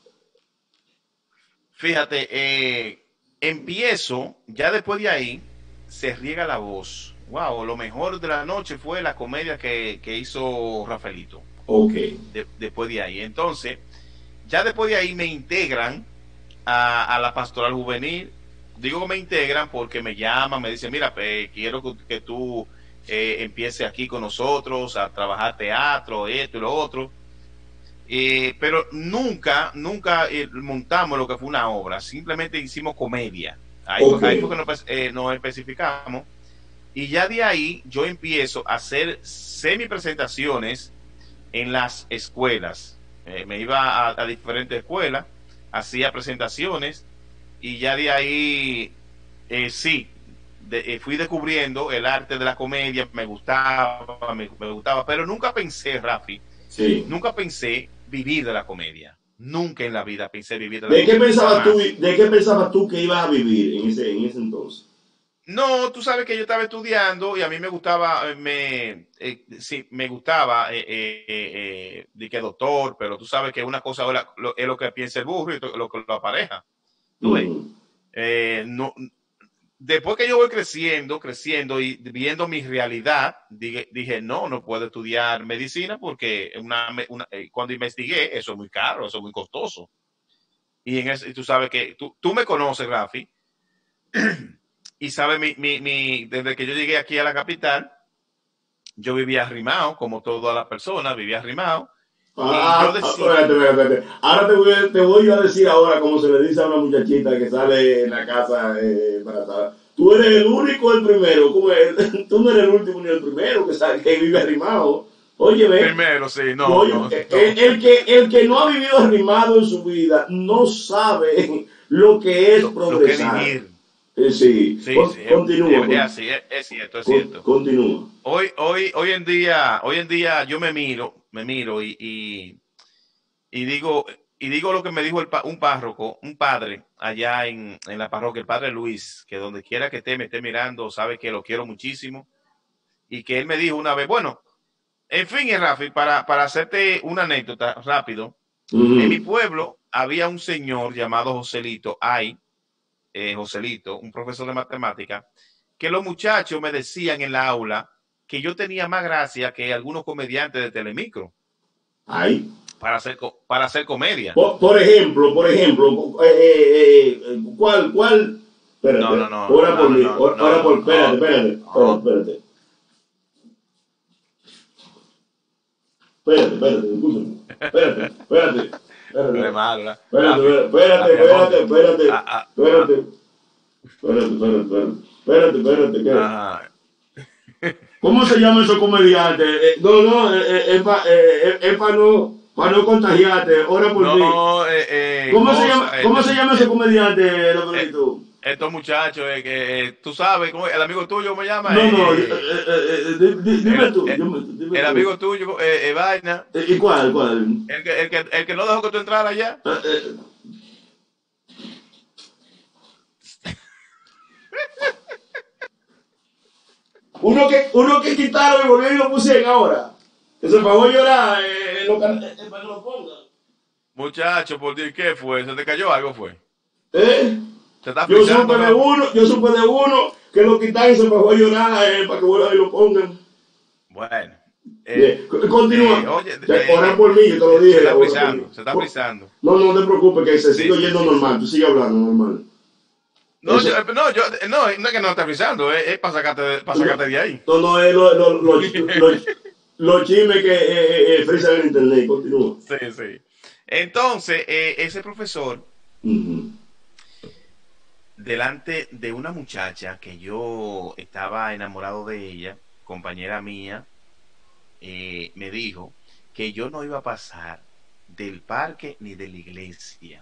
Fíjate, eh, empiezo, ya después de ahí, se riega la voz. Wow, lo mejor de la noche fue la comedia que, que hizo Rafaelito. Ok. De, después de ahí. Entonces, ya después de ahí me integran a, a la pastoral juvenil. Digo que me integran porque me llaman, me dicen, mira, eh, quiero que, que tú eh, empieces aquí con nosotros a trabajar teatro, esto y lo otro. Eh, pero nunca, nunca eh, montamos lo que fue una obra. Simplemente hicimos comedia. Ahí, okay. ahí fue que nos, eh, nos especificamos. Y ya de ahí yo empiezo a hacer semi presentaciones en las escuelas. Eh, me iba a, a diferentes escuelas, hacía presentaciones y ya de ahí eh, sí, de, eh, fui descubriendo el arte de la comedia, me gustaba, me, me gustaba, pero nunca pensé, Rafi, sí. nunca pensé vivir de la comedia. Nunca en la vida pensé vivir de la ¿De comedia. Qué pensabas tú, ¿De qué pensabas tú que ibas a vivir en ese, en ese entonces? No, tú sabes que yo estaba estudiando y a mí me gustaba, me, eh, sí, me gustaba, eh, eh, eh, de que doctor, pero tú sabes que una cosa es, la, lo, es lo que piensa el burro y lo que lo apareja. ¿Tú ves? Mm. Eh, no, después que yo voy creciendo, creciendo y viendo mi realidad, dije, dije no, no puedo estudiar medicina porque una, una, eh, cuando investigué, eso es muy caro, eso es muy costoso. Y, en eso, y tú sabes que tú, tú me conoces, Rafi, y sabes, mi, mi, mi, desde que yo llegué aquí a la capital, yo vivía arrimado, como todas las personas, vivía arrimado. Ah, yo decía, espérate, espérate, espérate. Ahora te voy, te voy a decir ahora como se le dice a una muchachita que sale en la casa eh, embarazada. Tú eres el único, el primero. ¿Cómo es? Tú no eres el último ni el primero que, sale, que vive arrimado. Oye, ve. Primero, sí, no. Oye, no, el, no. El, que, el que no ha vivido arrimado en su vida no sabe lo que es lo, progresar. Lo que vivir. Eh, sí, sí, Con, sí continúa. Es, es, así, es, es cierto, es cierto. Continúa. Hoy, hoy, hoy en día, hoy en día yo me miro, me miro y, y, y digo, y digo lo que me dijo el, un párroco, un padre allá en, en la parroquia, el padre Luis, que donde quiera que esté, me esté mirando, sabe que lo quiero muchísimo. Y que él me dijo una vez, bueno, en fin, Rafi, para, para hacerte una anécdota rápido, uh-huh. En mi pueblo había un señor llamado Joselito, ay, eh, Joselito, un profesor de matemática, que los muchachos me decían en la aula que yo tenía más gracia que algunos comediantes de Telemicro. Ay. Para hacer, para hacer comedia. Por, por ejemplo, por ejemplo, eh, eh, eh, ¿cuál, cuál? Espérate, no, no, no. Ahora no, por no, mí, no, ahora no, por, espérate, no, espérate, no. espérate. Espérate, espérate, escúchame. Espérate, espérate. Espérate, es malo, espérate, espérate, espérate, espérate, ah, ah, espérate, espérate, espérate, espérate, espérate, espérate, ah. ¿Cómo se llama esos comediantes? Eh, no, no, es para eh, eh, pa no, pa no contagiarte, ora por no, mí. Eh, eh, ¿Cómo, cosa, se llama, ¿cómo eh, se llama ese comediante, Roberto? Eh, estos muchachos, eh, que eh, tú sabes, ¿cómo, el amigo tuyo me llama. No, eh, no, eh, eh, eh, eh, dime tú. El, dime, dime el tú. amigo tuyo, eh, eh, Vaina. ¿Y cuál, cuál? El que, el, que, el que no dejó que tú entraras allá. Eh, eh. Uno que, uno que quitaron y volvió y lo pusieron ahora. Que se pagó a llorar eh, lo, eh, para que lo pongan. Muchacho, por Dios, ¿qué fue? ¿Se te cayó algo fue? ¿Eh? ¿Te está yo supe de uno, yo supe de uno que lo quitaron y se pagó a llorar eh, para que vuelvan y lo pongan. Bueno. Eh, Continúa. Eh, oye, eh, Oran por mí, yo te lo dije. Se está frisando, se está frisando. No, no te preocupes, que se sigue sí, yendo sí, normal, sí. tú sigue hablando normal. No, yo, no, yo, no, no es que no está frisando, es, es para sacarte, para sacarte no, de ahí. No, no, es los lo, lo, lo, lo chismes que eh, eh, frisan en internet. Continúa. Sí, sí. Entonces, eh, ese profesor, uh-huh. delante de una muchacha que yo estaba enamorado de ella, compañera mía, eh, me dijo que yo no iba a pasar del parque ni de la iglesia.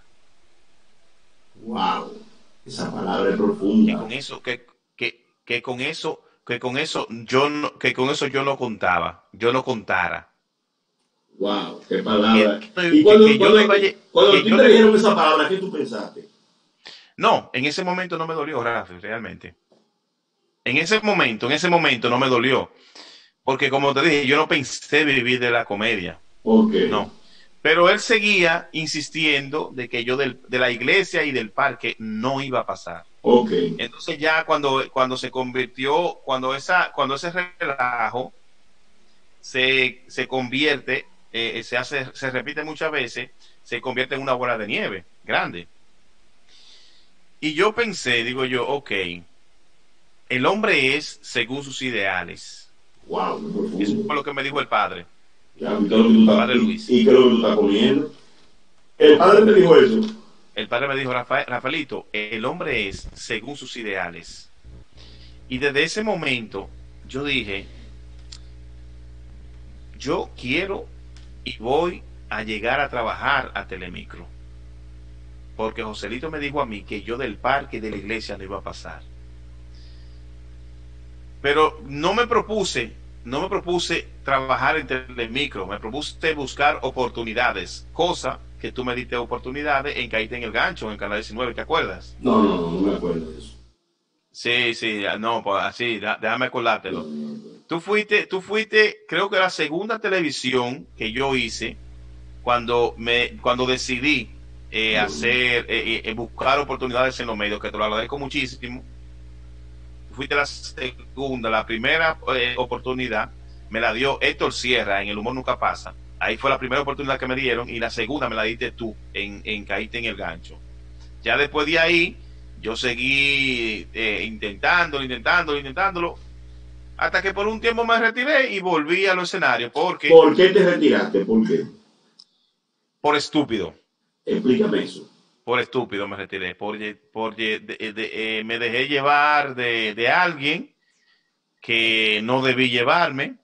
Wow, esa palabra es profunda. Que con eso, que, que, que con eso, que con eso yo no, que con eso yo no contaba, yo no contara. Wow, qué palabra. Que, y cuando, que, que cuando, yo vaya, cuando que tú yo te le... dijeron esa palabra, ¿qué tú pensaste? No, en ese momento no me dolió, Rafa, realmente. En ese momento, en ese momento no me dolió. Porque como te dije, yo no pensé vivir de la comedia. Okay. No. Pero él seguía insistiendo de que yo del, de la iglesia y del parque no iba a pasar. Okay. Entonces ya cuando, cuando se convirtió, cuando esa, cuando ese relajo se, se convierte, eh, se hace, se repite muchas veces, se convierte en una bola de nieve grande. Y yo pensé, digo yo, ok, el hombre es según sus ideales. Wow, eso fue lo que me dijo el padre. Ya, ¿y qué es lo que tú estás, padre Luis. ¿Y qué es lo que tú estás comiendo? ¿El padre te dijo eso? El padre me dijo, Rafael, Rafaelito, el hombre es según sus ideales. Y desde ese momento yo dije, yo quiero y voy a llegar a trabajar a Telemicro. Porque Joselito me dijo a mí que yo del parque y de la iglesia no iba a pasar. Pero no me propuse, no me propuse trabajar en Telemicro, me propuse buscar oportunidades, cosa que tú me diste oportunidades en caíste en el gancho, en el canal diecinueve, ¿te acuerdas? No, no, no, no me acuerdo de eso. Sí, sí, no, pues así, déjame acordártelo. No, no, no. Tú fuiste, tú fuiste, creo que la segunda televisión que yo hice cuando me, cuando decidí eh, hacer, eh, eh, buscar oportunidades en los medios, que te lo agradezco muchísimo. fuiste la segunda, la primera eh, oportunidad me la dio Héctor Sierra en El Humor Nunca Pasa. Ahí fue la primera oportunidad que me dieron y la segunda me la diste tú en, en Caíste en el Gancho. Ya después de ahí, yo seguí eh, intentándolo, intentándolo, intentándolo, hasta que por un tiempo me retiré y volví a los escenarios. Porque, ¿Por qué te retiraste? ¿Por qué? Por estúpido. Explícame eso. Por estúpido me retiré. Por, por, de, de, de, eh, me dejé llevar de, de alguien que no debí llevarme,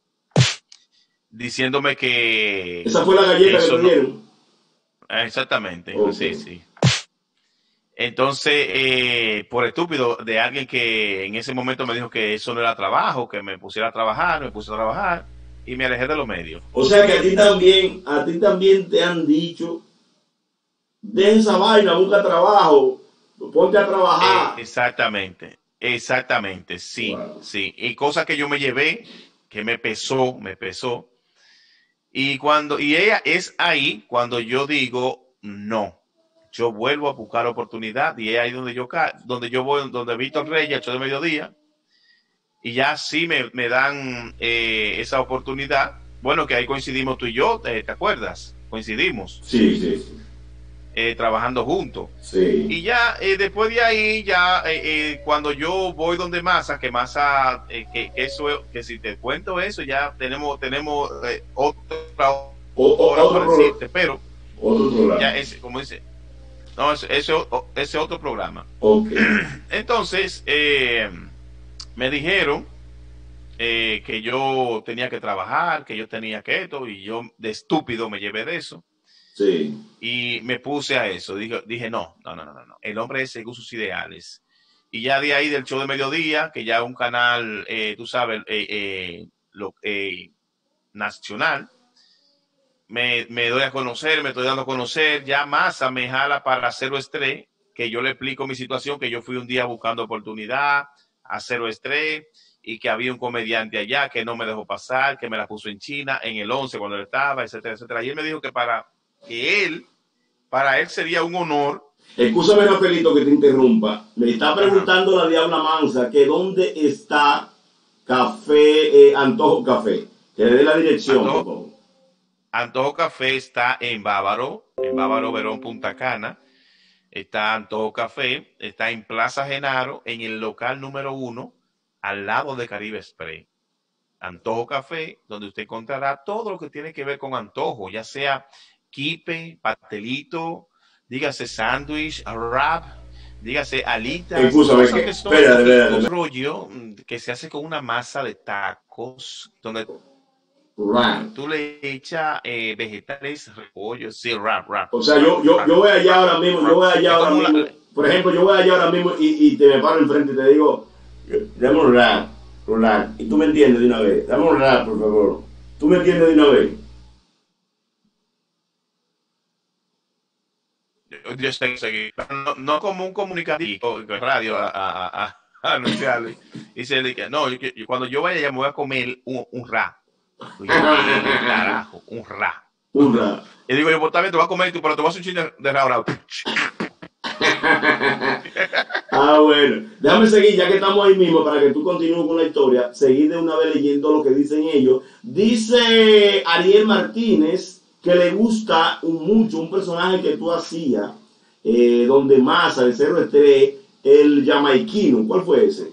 diciéndome que... Esa fue la galleta que te dieron. No, exactamente, okay. sí, sí. Entonces, eh, por estúpido, de alguien que en ese momento me dijo que eso no era trabajo, que me pusiera a trabajar, me puse a trabajar y me alejé de los medios. O sea que a ti también, a ti también te han dicho, deja esa vaina, busca trabajo, ponte a trabajar. Eh, exactamente, exactamente, sí, wow. sí. Y cosas que yo me llevé, que me pesó, me pesó. Y cuando, y ella es ahí cuando yo digo no. Yo vuelvo a buscar oportunidad y es ahí donde yo donde yo voy, donde Víctor Reyes, el show de mediodía, y ya sí me, me dan eh, esa oportunidad. Bueno, que ahí coincidimos tú y yo, ¿te, te acuerdas? Coincidimos. Sí, sí, sí. Eh, trabajando juntos. Sí. Y ya eh, después de ahí, ya eh, eh, cuando yo voy donde Massa, que Massa, eh, que, que eso, que si te cuento eso, ya tenemos, tenemos eh, otra hora para decirte, pero otro ya es, como dice, no, ese, ese, ese otro programa. Okay. Entonces, eh, me dijeron eh, que yo tenía que trabajar, que yo tenía que esto, y yo de estúpido me llevé de eso. Sí. Y me puse a eso. Dije, dije no, no, no, no, no. El hombre es según sus ideales. Y ya de ahí del show de mediodía, que ya es un canal, eh, tú sabes, eh, eh, lo, eh, nacional, Me, me doy a conocer, me estoy dando a conocer, ya Massa me jala para Cero Estrés, que yo le explico mi situación, que yo fui un día buscando oportunidad a Cero Estrés y que había un comediante allá que no me dejó pasar, que me la puso en China, en el once cuando él estaba, etcétera, etcétera. Y él me dijo que para que él, para él sería un honor. Escúchame, Rafaelito, que te interrumpa. Me está preguntando Ajá. la Diabla Mansa que dónde está Café, eh, Antojo Café. Que le dé la dirección, Antojo. por favor. Antojo Café está en Bávaro, en Bávaro Verón, Punta Cana. Está Antojo Café, está en Plaza Genaro, en el local número uno, al lado de Caribe Express. Antojo Café, donde usted encontrará todo lo que tiene que ver con antojo, ya sea quipe, pastelito, dígase sándwich, wrap, dígase alitas, cosas que, que son espera, espera, un rollo que se hace con una masa de tacos, donde Rap. tú le echas eh, vegetales, repollo, sí, rap, rap. O sea, yo, yo, yo voy allá ahora mismo, yo voy allá ahora mismo, la... por ejemplo, yo voy allá ahora mismo y, y te me paro enfrente y te digo, dame un rap, un rap, y tú me entiendes de una vez, dame un rap, por favor, tú me entiendes de una vez. Yo, yo sé, sé no, no como un comunicativo de radio a, a, a, a anunciarlo. Y se le dice, no, yo, yo, cuando yo vaya allá me voy a comer un, un rap. Yo, carajo, un ra. Un ra. Y digo, yo, pues también te voy a comer, pero te voy a hacer un chiste de ra ahora. Ah, bueno. Déjame seguir, ya que estamos ahí mismo, para que tú continúes con la historia. Seguir de una vez leyendo lo que dicen ellos. Dice Ariel Martínez que le gusta un, mucho un personaje que tú hacías, eh, donde Massa, de Cero Estrés, el jamaiquino. ¿Cuál fue ese?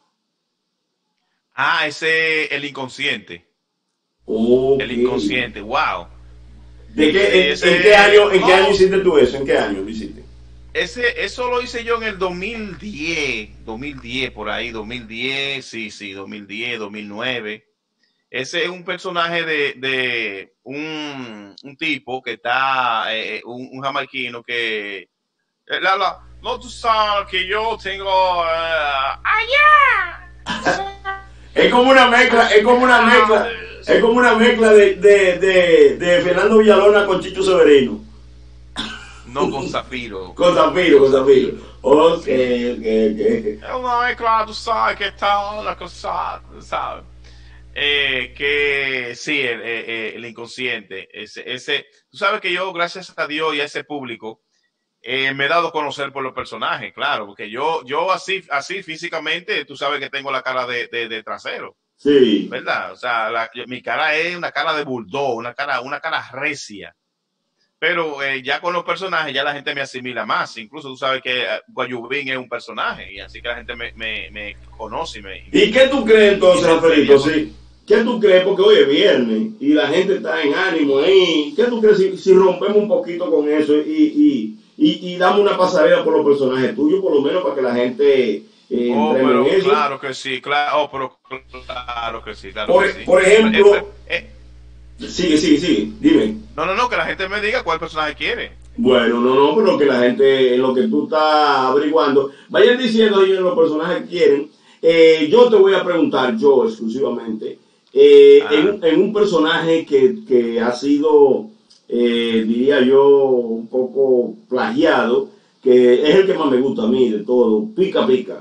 Ah, ese, el inconsciente. Okay. El inconsciente, wow. ¿De qué, en, ese, ¿en qué año, en oh, qué año hiciste tú eso? ¿En qué año lo hiciste? Ese, eso lo hice yo en el dos mil diez, dos mil diez por ahí, dos mil diez, sí, sí, dos mil diez, dos mil nueve. Ese es un personaje de, de un, un tipo que está, eh, un, un jamaiquino que, la, la, no tú sabes que yo tengo, uh, allá. Es como una mezcla, es como una mezcla. Es como una mezcla de, de, de, de Fernando Villalona con Chicho Severino. No, con Zafiro. Con Zafiro, con Zafiro. Ok, ok, ok. Es una mezcla, tú sabes que está la cosa, ¿sabes? Eh, que sí, el, el, el inconsciente. Ese, ese, tú sabes que yo, gracias a Dios y a ese público, Eh, me he dado a conocer por los personajes, claro, porque yo, yo así, así físicamente, tú sabes que tengo la cara de, de, de trasero, Sí. ¿verdad? O sea, la, mi cara es una cara de bulldog, una cara, una cara recia. Pero eh, ya con los personajes ya la gente me asimila más. Incluso tú sabes que uh, Guayubín es un personaje y así que la gente me, me, me conoce. Y, me, ¿Y qué tú crees entonces, Rafaelito? Sí. ¿Qué tú crees? Porque hoy es viernes y la gente está en ánimo ahí. ¿Qué tú crees si, si rompemos un poquito con eso y, y, y, y damos una pasarela por los personajes tuyos, por lo menos para que la gente eh, oh, entre pero en eso? Claro que sí, claro, oh, pero claro que sí, claro por, que sí. Por ejemplo... Eh, eh, Sigue, sigue, sigue, dime. No, no, no, que la gente me diga cuál personaje quiere. Bueno, no, no, pero que la gente, en lo que tú estás averiguando, vayan diciendo ellos los personajes que quieren. Eh, yo te voy a preguntar, yo exclusivamente, eh, Ah. en, en un personaje que, que ha sido, eh, diría yo, un poco plagiado, que es el que más me gusta a mí de todo, Pica Pica.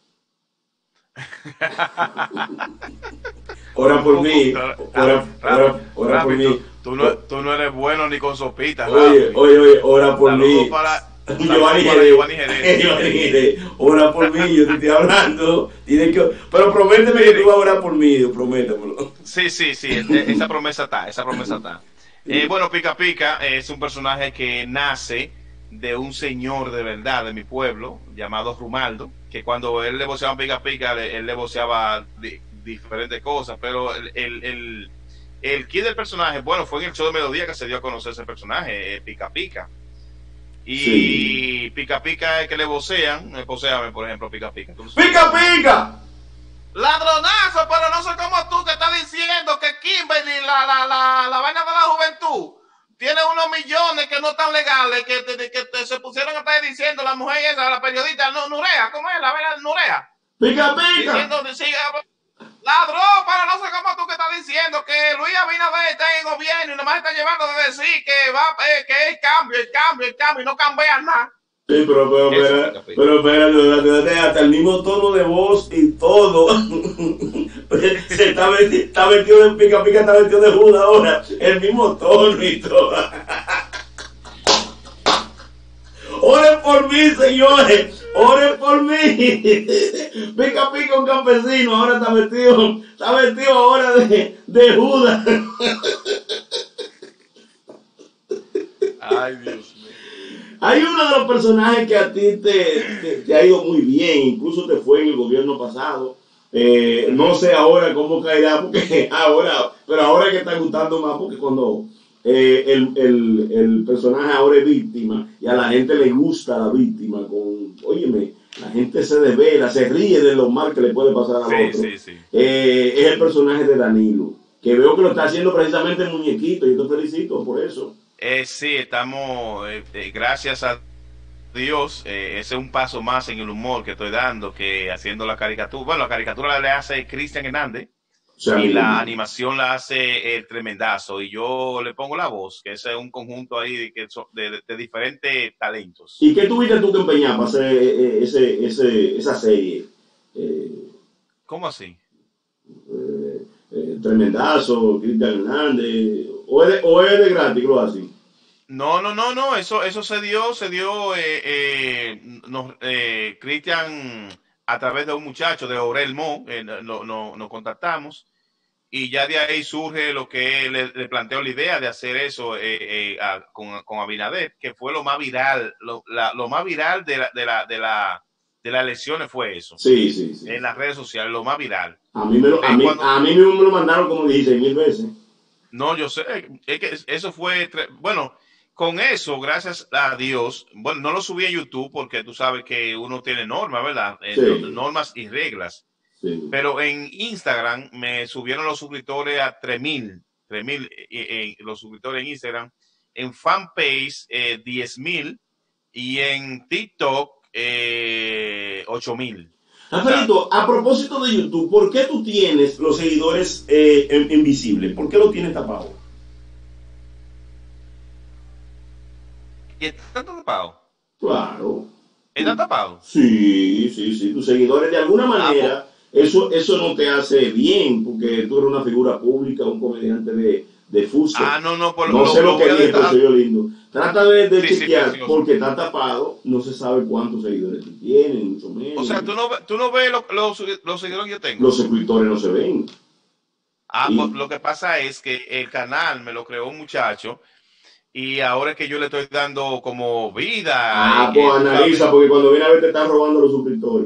Ora por mí, ora, ora, ora por mí. Tú no, tú no eres bueno ni con sopitas. Oye, oye, oye, ora por Saludos mí. para Giovanni Jerez. Giovanni Jerez. Ora por mí, yo te estoy hablando. Tienes que, pero prométeme que tú vas a orar por mí, prométemelo. Sí, sí, sí, esa promesa está, esa promesa está. Eh, bueno, Pica Pica es un personaje que nace de un señor de verdad de mi pueblo, llamado Rumaldo, que cuando él le voceaba Pica Pica, él le voceaba di, diferentes cosas, pero el, el, el, el key del personaje, bueno, fue en el show de Melodía que se dio a conocer ese personaje, eh, Pica Pica. Y sí. Pica Pica es que le vocean, eh, voceame, por ejemplo, Pica Pica. ¡Pica Pica! Ladronazo, pero no sé cómo tú que estás diciendo que Kimberly, la, la, la, la vaina de la juventud, tiene unos millones que no están legales, que, que, que te, se pusieron a estar diciendo la mujer esa, la periodista no, Nurea, ¿cómo es? La vaina de Nurea. ¡Pica Pica! Diciendo, sí, ladrón, pero no sé cómo tú que estás diciendo que Luis Abinader está en el gobierno y nomás está llevando de decir que va, eh, que es cambio, el cambio, el cambio, y no cambian nada. Sí, pero, pero, pero, pero, pero, pero, hasta el mismo tono de voz y todo. Se está metido, está metido de Pica Pica, está metido de Judas ahora. El mismo tono y todo. Oren por mí, señores. Oren por mí. Pica Pica, un campesino, ahora está metido, está metido ahora de, de Judas. Ay, Dios mío. Hay uno de los personajes que a ti te, te, te ha ido muy bien, incluso te fue en el gobierno pasado. Eh, no sé ahora cómo caerá, porque ahora, pero ahora es que está gustando más, porque cuando eh, el, el, el personaje ahora es víctima y a la gente le gusta la víctima, con, óyeme, la gente se desvela, se ríe de lo mal que le puede pasar a sí, otro. Sí, sí. Eh, es el personaje de Danilo, que veo que lo está haciendo precisamente el muñequito, y yo te felicito por eso. Eh, sí, estamos, eh, eh, gracias a Dios, eh, ese es un paso más en el humor que estoy dando que haciendo la caricatura. Bueno, la caricatura la hace Cristian Hernández, o sea, y la animación la hace el Tremendazo, y yo le pongo la voz, que ese es un conjunto ahí de, de, de, de diferentes talentos. ¿Y qué tuviste tú que empeñar para hacer ese, ese, esa serie? Eh, ¿Cómo así? Eh, eh, Tremendazo, Cristian Hernández, o es de, o es de gratis, lo así. No, no, no, no, eso, eso se dio, se dio, eh, eh, nos, eh, Cristian, a través de un muchacho de Aurel Mo, eh, no, no, nos contactamos, y ya de ahí surge lo que le, le planteó la idea de hacer eso eh, eh, a, con, con Abinader, que fue lo más viral, lo, la, lo más viral de la, de la, de la, de las elecciones fue eso. Sí, sí, sí. En las redes sociales, lo más viral. A mí, me lo, a mí, cuando, a mí mismo me lo mandaron como dieciséis mil veces. No, yo sé, es que eso fue, bueno, con eso, gracias a Dios, bueno, no lo subí a YouTube porque tú sabes que uno tiene normas, ¿verdad? Sí. Normas y reglas. Sí. Pero en Instagram me subieron los suscriptores a tres mil, tres mil eh, eh, los suscriptores en Instagram. En fanpage, eh, diez mil. Y en TikTok, eh, ocho mil. Rafaelito, a propósito de YouTube, ¿por qué tú tienes los seguidores eh, invisibles? ¿Por qué lo tienes tapado? ¿Está tapado? Claro. ¿Está tapado? Sí, sí, sí. Tus seguidores, de alguna manera, ah, eso, eso no te hace bien, porque tú eres una figura pública, un comediante de, de Fuso. Ah, no, no, por, no lo, sé lo, lo que dice, pero se oyó lindo. Trata de, de sí, chequear, sí, porque está tapado, no se sabe cuántos seguidores tiene, mucho menos. O sea, tú no, tú no ves los, los, los seguidores que yo tengo. Los suscriptores no se ven. Ah, y, pues lo que pasa es que el canal me lo creó un muchacho y ahora es que yo le estoy dando como vida. Ah, pues eh, analiza, porque cuando viene a ver te están robando los suscriptores.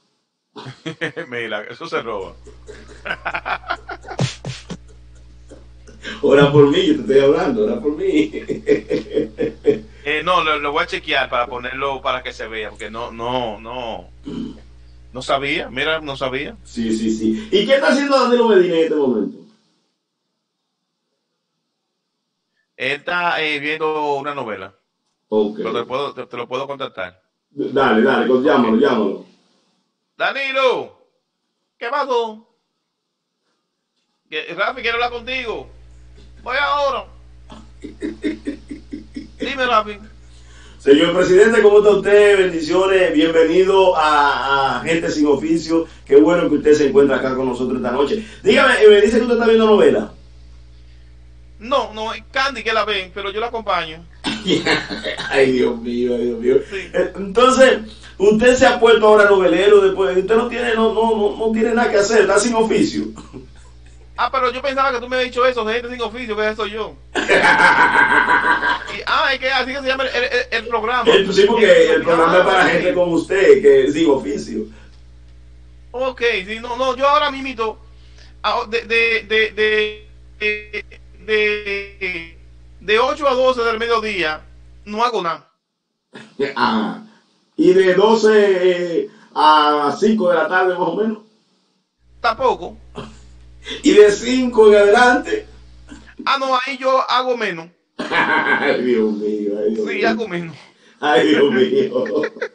Mira, eso se roba. Ora por mí, yo te estoy hablando, ora por mí. eh, no, lo, lo voy a chequear para ponerlo para que se vea, porque no, no, no. No sabía, mira, no sabía. Sí, sí, sí. ¿Y qué está haciendo Danilo Medina en este momento? Él está eh, viendo una novela. Ok. Pero te, puedo, te, te lo puedo contactar. Dale, dale, pues, llámalo, okay. llámalo. Danilo, ¿qué pasó? Rafi, quiero hablar contigo. Voy ahora. Dime, Rafi. Señor presidente, ¿cómo está usted? Bendiciones, bienvenido a, a Gente Sin Oficio. Qué bueno que usted se encuentra acá con nosotros esta noche. Dígame, me dice que usted está viendo novela. No, no, Candy que la ven, pero yo la acompaño. Ay, Dios mío, ay, Dios mío. Sí. Entonces, usted se ha puesto ahora novelero después. Usted no tiene, no, no, no, no tiene nada que hacer, está sin oficio. Ah, pero yo pensaba que tú me habías dicho eso, de Gente Sin Oficio, que eso soy yo. Y, ah, es que así que se llama el, el, el programa. El, sí, porque el, el programa ah, es para sí. gente como usted, que es sin oficio. Ok, sí, no, no, yo ahora mismo de, de, de, de, de, de, de ocho a doce del mediodía no hago nada. Ah, y de doce a cinco de la tarde más o menos. Tampoco. Y de cinco en adelante. Ah, no, ahí yo hago menos. Ay, Dios mío. Ay, Dios sí, mío. hago menos. Ay, Dios mío.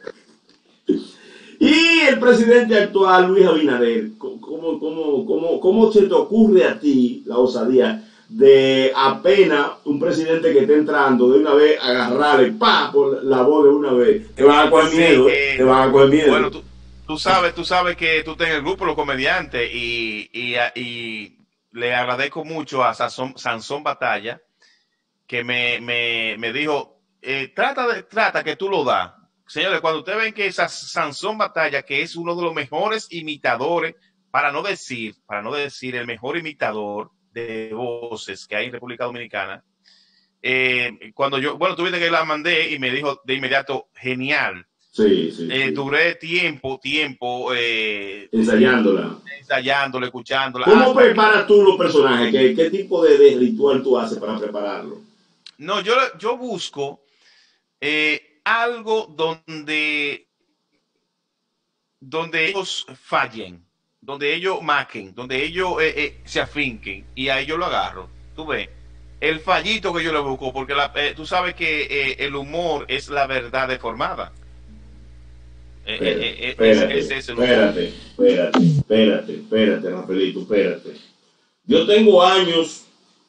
Y el presidente actual, Luis Abinader, ¿cómo, cómo, cómo, cómo se te ocurre a ti la osadía de apenas un presidente que esté entrando de una vez agarrarle, pa, por la voz de una vez? Te van a coger sí, miedo, eh, te van a coger miedo. Bueno, tú, tú sabes, tú sabes que tú estás en el grupo de los comediantes y, y, y le agradezco mucho a Sansón, Sansón Batalla que me, me, me dijo, eh, trata, de, trata que tú lo das. Señores, cuando ustedes ven que esa Sansón Batalla, que es uno de los mejores imitadores, para no decir, para no decir el mejor imitador de voces que hay en República Dominicana, eh, cuando yo, bueno, tú viste que la mandé y me dijo de inmediato, genial. Sí, sí, eh, sí. Duré tiempo, tiempo eh, ensayándola. Ensayándola, escuchándola. ¿Cómo preparas tú los personajes? ¿Qué, qué tipo de, de ritual tú haces para prepararlo? No, yo, yo busco eh, algo donde, donde ellos fallen, donde ellos maquen, donde ellos eh, eh, se afinquen, y ahí yo lo agarro. Tú ves, el fallito que yo le busco, porque la, eh, tú sabes que eh, el humor es la verdad deformada. Espérate, espérate, es, es espérate, espérate, espérate, espérate, Rafaelito, espérate. Yo tengo años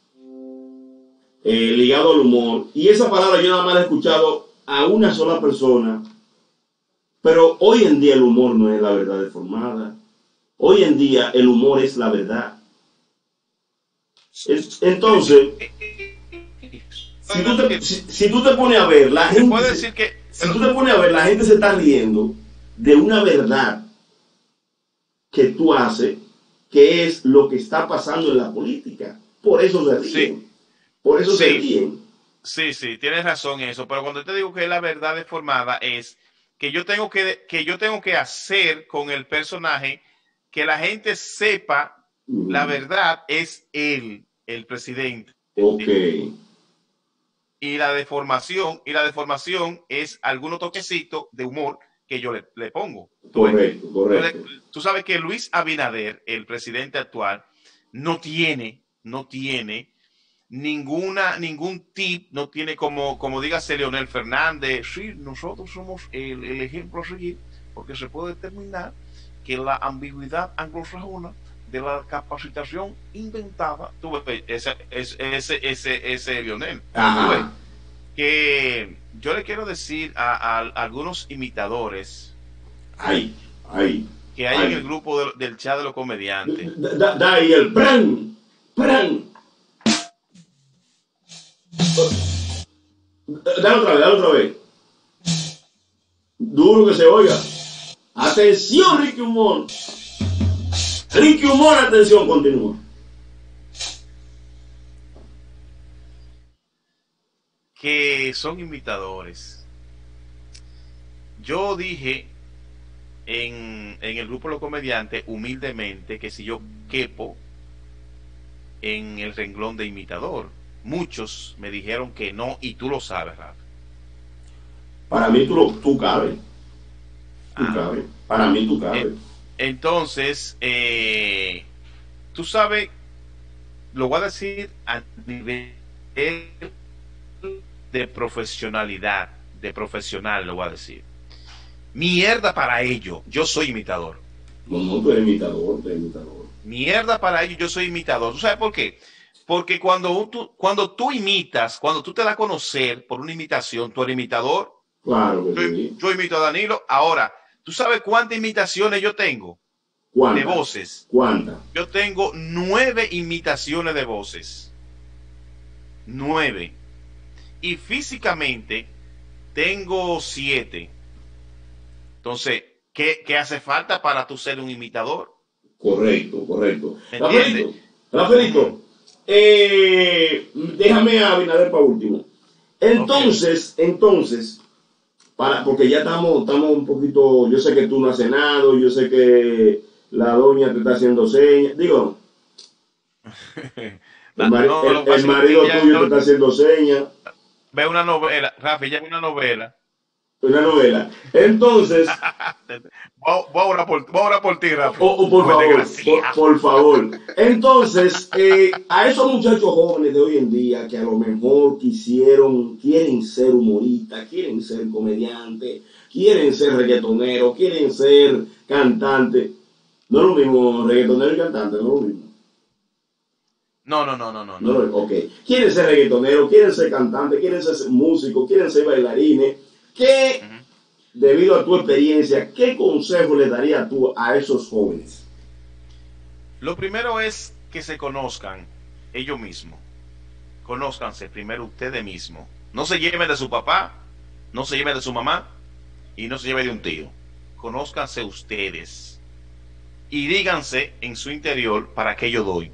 eh, ligado al humor, y esa palabra yo nada más la he escuchado a una sola persona, pero hoy en día el humor no es la verdad deformada. Hoy en día el humor es la verdad. Es, entonces, si tú, te, si, si tú te pones a ver, la gente, puede decir que, si tú te pones a ver, la gente se está riendo de una verdad que tú haces, que es lo que está pasando en la política. Por eso se ríen. Sí. Por eso sí. se ríen. Sí, sí, tienes razón en eso. Pero cuando te digo que la verdad deformada es que yo tengo que, que yo tengo que hacer con el personaje que la gente sepa mm. la verdad es él, el presidente. Ok. Y la deformación, y la deformación es algunos toquecitos de humor que yo le, le pongo. ¿Tú correcto, ves? correcto. Tú, tú sabes que Luis Abinader, el presidente actual, no tiene, no tiene ninguna, ningún tip, no tiene como, como dígase Leonel Fernández, sí, nosotros somos el, el ejemplo a seguir, porque se puede determinar que la ambigüedad anglosajona de la capacitación inventada, tú ves, ese, ese, ese, ese, ese Leonel, tú ves, que yo le quiero decir a, a, a algunos imitadores ay, ay, que hay ay. en el grupo de, del chat de los comediantes. Da, da, da ahí el pran, pran. Dale otra vez, dale otra vez. Duro que se oiga. Atención, Ricky Humor. Ricky Humor, atención, continúa. Que son imitadores. Yo dije en, en el grupo Los Comediantes, humildemente, que si yo quepo en el renglón de imitador. Muchos me dijeron que no, y tú lo sabes, Rafa. Para mí tú, lo, tú cabes. Tú Ah. cabes. Para mí tú cabes. Entonces, eh, tú sabes, lo voy a decir a nivel de profesionalidad, de profesional, lo voy a decir. Mierda para ello, yo soy imitador. No, no, tú eres imitador, tú eres imitador. Mierda para ello, yo soy imitador. ¿Tú sabes por qué? Porque cuando tú, cuando tú imitas, cuando tú te das a conocer por una imitación, tú eres imitador. Claro que Yo, sí. yo imito a Danilo. Ahora, ¿tú sabes cuántas imitaciones yo tengo? ¿Cuántas? De voces. ¿Cuántas? Yo tengo nueve imitaciones de voces. Nueve. Y físicamente tengo siete. Entonces, ¿qué, qué hace falta para tú ser un imitador? Correcto, correcto. ¿Me Rafaelito, entiendes? Rafaelito, eh, déjame a Abinader para último. Entonces, okay. entonces, para, porque ya estamos, estamos un poquito, yo sé que tú no has cenado, yo sé que la doña te está haciendo señas, digo, el, mari no, el, el marido tuyo no, te está haciendo señas. Ve una novela, Rafi, ya es una novela. Una novela. Entonces, voy a orar por, por ti, Rafa. Oh, oh, por, favor, por, por favor. Entonces, eh, a esos muchachos jóvenes de hoy en día que a lo mejor quisieron, quieren ser humoristas, quieren ser comediantes, quieren ser reggaetoneros, quieren ser cantantes. No es lo mismo reggaetonero y cantante, no es lo mismo. No, no, no, no, no. no. no ok. Quieren ser reggaetoneros, quieren ser cantantes, quieren ser músicos, quieren ser bailarines. ¿Qué, uh-huh. debido a tu experiencia, qué consejo le darías tú a esos jóvenes? Lo primero es que se conozcan ellos mismos. Conózcanse primero ustedes mismos. No se lleven de su papá, no se lleven de su mamá y no se lleven de un tío. Conózcanse ustedes y díganse en su interior para qué yo doy.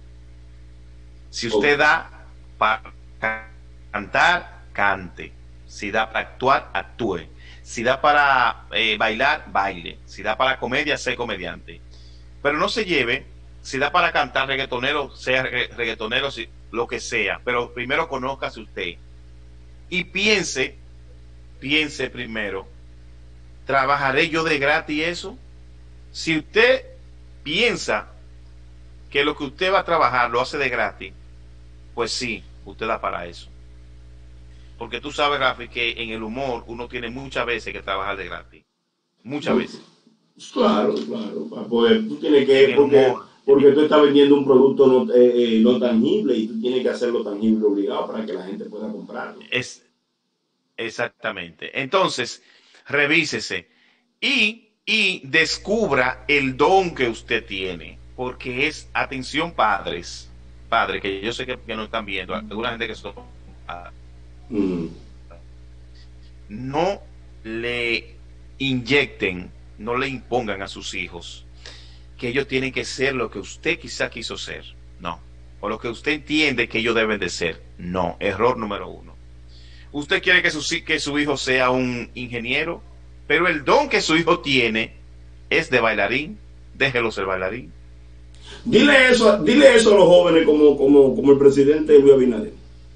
Si usted okay. da para cantar, cante. Si da para actuar, actúe. Si da para eh, bailar, baile. Si da para comedia, sea comediante. Pero no se lleve, si da para cantar reggaetonero, sea reggaetonero, si, lo que sea. Pero primero conózcase usted. Y piense, piense primero, ¿trabajaré yo de gratis eso? Si usted piensa que lo que usted va a trabajar lo hace de gratis, pues sí, usted da para eso. Porque tú sabes, Rafi, que en el humor uno tiene muchas veces que trabajar de gratis. Muchas no, veces. Claro, claro. Para poder, tú tienes que, porque, porque tú estás vendiendo un producto no, eh, eh, no tangible y tú tienes que hacerlo tangible obligado para que la gente pueda comprarlo. Es, exactamente. Entonces, revísese y, y descubra el don que usted tiene. Porque es, atención padres, padres, que yo sé que, que no están viendo, alguna gente que son padres. Mm. No le inyecten, no le impongan a sus hijos que ellos tienen que ser lo que usted quizá quiso ser. No. O lo que usted entiende que ellos deben de ser. No. Error número uno. Usted quiere que su, que su hijo sea un ingeniero, pero el don que su hijo tiene es de bailarín. Déjelo ser bailarín. Dile eso, dile eso a los jóvenes como, como, como el presidente Luis Abinader.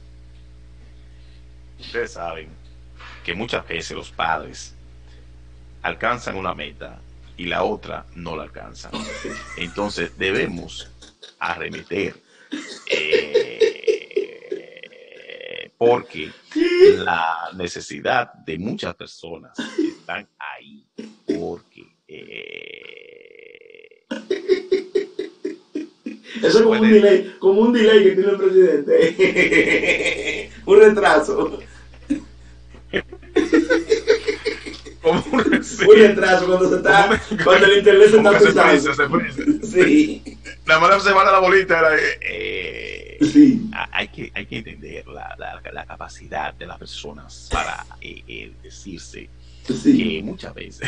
Ustedes saben que muchas veces los padres alcanzan una meta y la otra no la alcanzan. Entonces debemos arremeter eh, porque la necesidad de muchas personas están ahí porque eh, eso es como puede, un delay, como un delay que tiene el presidente. Un retraso. Como un, sí. un retraso cuando se está, me, cuando el internet se está pisando. Se frisa, se frisa. Sí. La manera se va a la bolita era eh, sí. hay, que, hay que entender la, la, la capacidad de las personas para eh, eh, decirse sí. que muchas veces.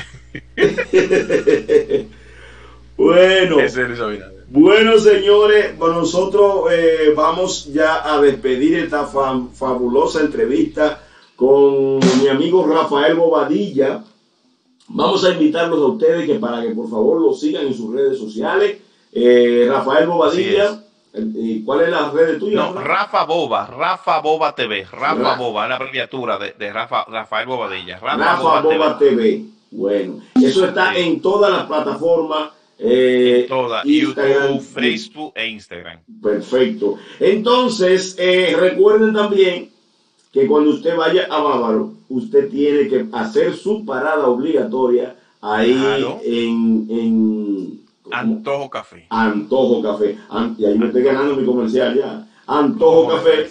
Bueno, bueno señores, pues nosotros eh, vamos ya a despedir esta fa fabulosa entrevista con mi amigo Rafael Bobadilla. Vamos a invitarlos a ustedes que para que por favor lo sigan en sus redes sociales. Eh, Rafael Bobadilla, sí, ¿cuál es la red tuya? No, Rafa Boba, Rafa Boba T V, Rafa Ra Boba, la abreviatura de, de Rafa, Rafael Bobadilla. Rafa, Rafa Boba, Boba T V. T V. Bueno, eso está sí. en todas las plataformas. Eh, en todas, YouTube, Facebook e Instagram. Perfecto. Entonces, eh, recuerden también que cuando usted vaya a Bávaro, usted tiene que hacer su parada obligatoria ahí claro. en, en Antojo Café. Antojo Café. An y ahí me estoy ganando mi comercial ya. Antojo Café.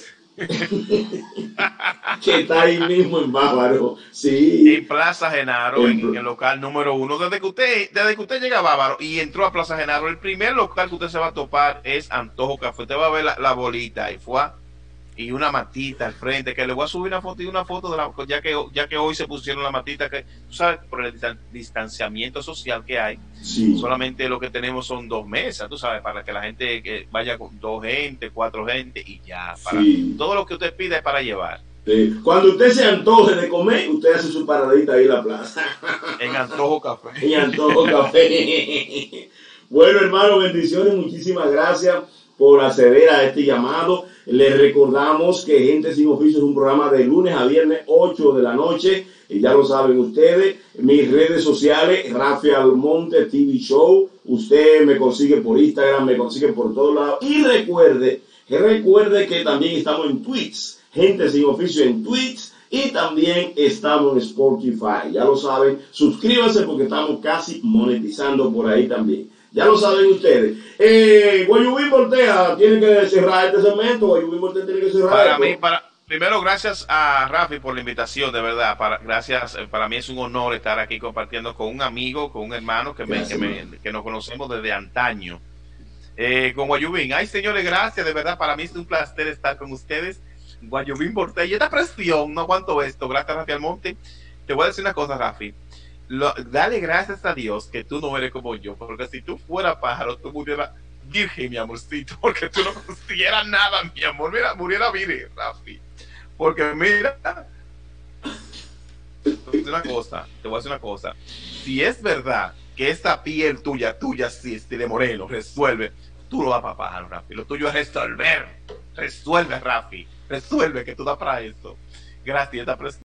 Que está ahí mismo en Bávaro. Sí. En Plaza Genaro, en, en el local número uno. Desde que usted, desde que usted llega a Bávaro y entró a Plaza Genaro, el primer local que usted se va a topar es Antojo Café. Usted va a ver la, la bolita y fue y una matita al frente, que le voy a subir una foto y una foto de la, ya que ya que hoy se pusieron la matita, que tú sabes, por el distanciamiento social que hay, sí. solamente lo que tenemos son dos mesas, tú sabes, para que la gente que vaya con dos gente, cuatro gente y ya, para sí. todo lo que usted pida es para llevar. Sí. Cuando usted se antoje de comer, usted hace su paradita ahí en la plaza. En Antojo Café. En Antojo Café. Bueno, hermano, bendiciones, muchísimas gracias por acceder a este llamado. Les recordamos que Gente Sin Oficio es un programa de lunes a viernes, ocho de la noche. Y ya lo saben ustedes. Mis redes sociales, Rafi Almonte T V Show. Usted me consigue por Instagram, me consigue por todos lados. Y recuerde, recuerde que también estamos en Twitch. Gente Sin Oficio en Twitch. Y también estamos en Spotify. Ya lo saben. Suscríbanse porque estamos casi monetizando por ahí también. Ya lo saben ustedes. Eh, Guayubín Voltea tiene que cerrar este segmento. Guayubín Voltea tiene que cerrar. Para esto. mí, para, primero, gracias a Rafi por la invitación, de verdad. Para, gracias, para mí es un honor estar aquí compartiendo con un amigo, con un hermano que, me, que, me, que nos conocemos desde antaño. Eh, con Guayubín. Ay, señores, gracias, de verdad. Para mí es un placer estar con ustedes. Guayubín Voltea. Y esta presión, no aguanto esto. Gracias, Rafi Almonte. Te voy a decir una cosa, Rafi. Lo, dale gracias a Dios que tú no eres como yo, porque si tú fueras pájaro, tú murieras virgen, mi amorcito, porque tú no consiguieras nada, mi amor, mira, muriera virgen, Rafi, porque mira, te voy a decir una cosa, te voy a decir una cosa, si es verdad que esta piel tuya, tuya, sí, de moreno, resuelve, tú lo das para pájaro, Rafi, lo tuyo es resolver, resuelve, Rafi, resuelve que tú das para esto, gracias, esta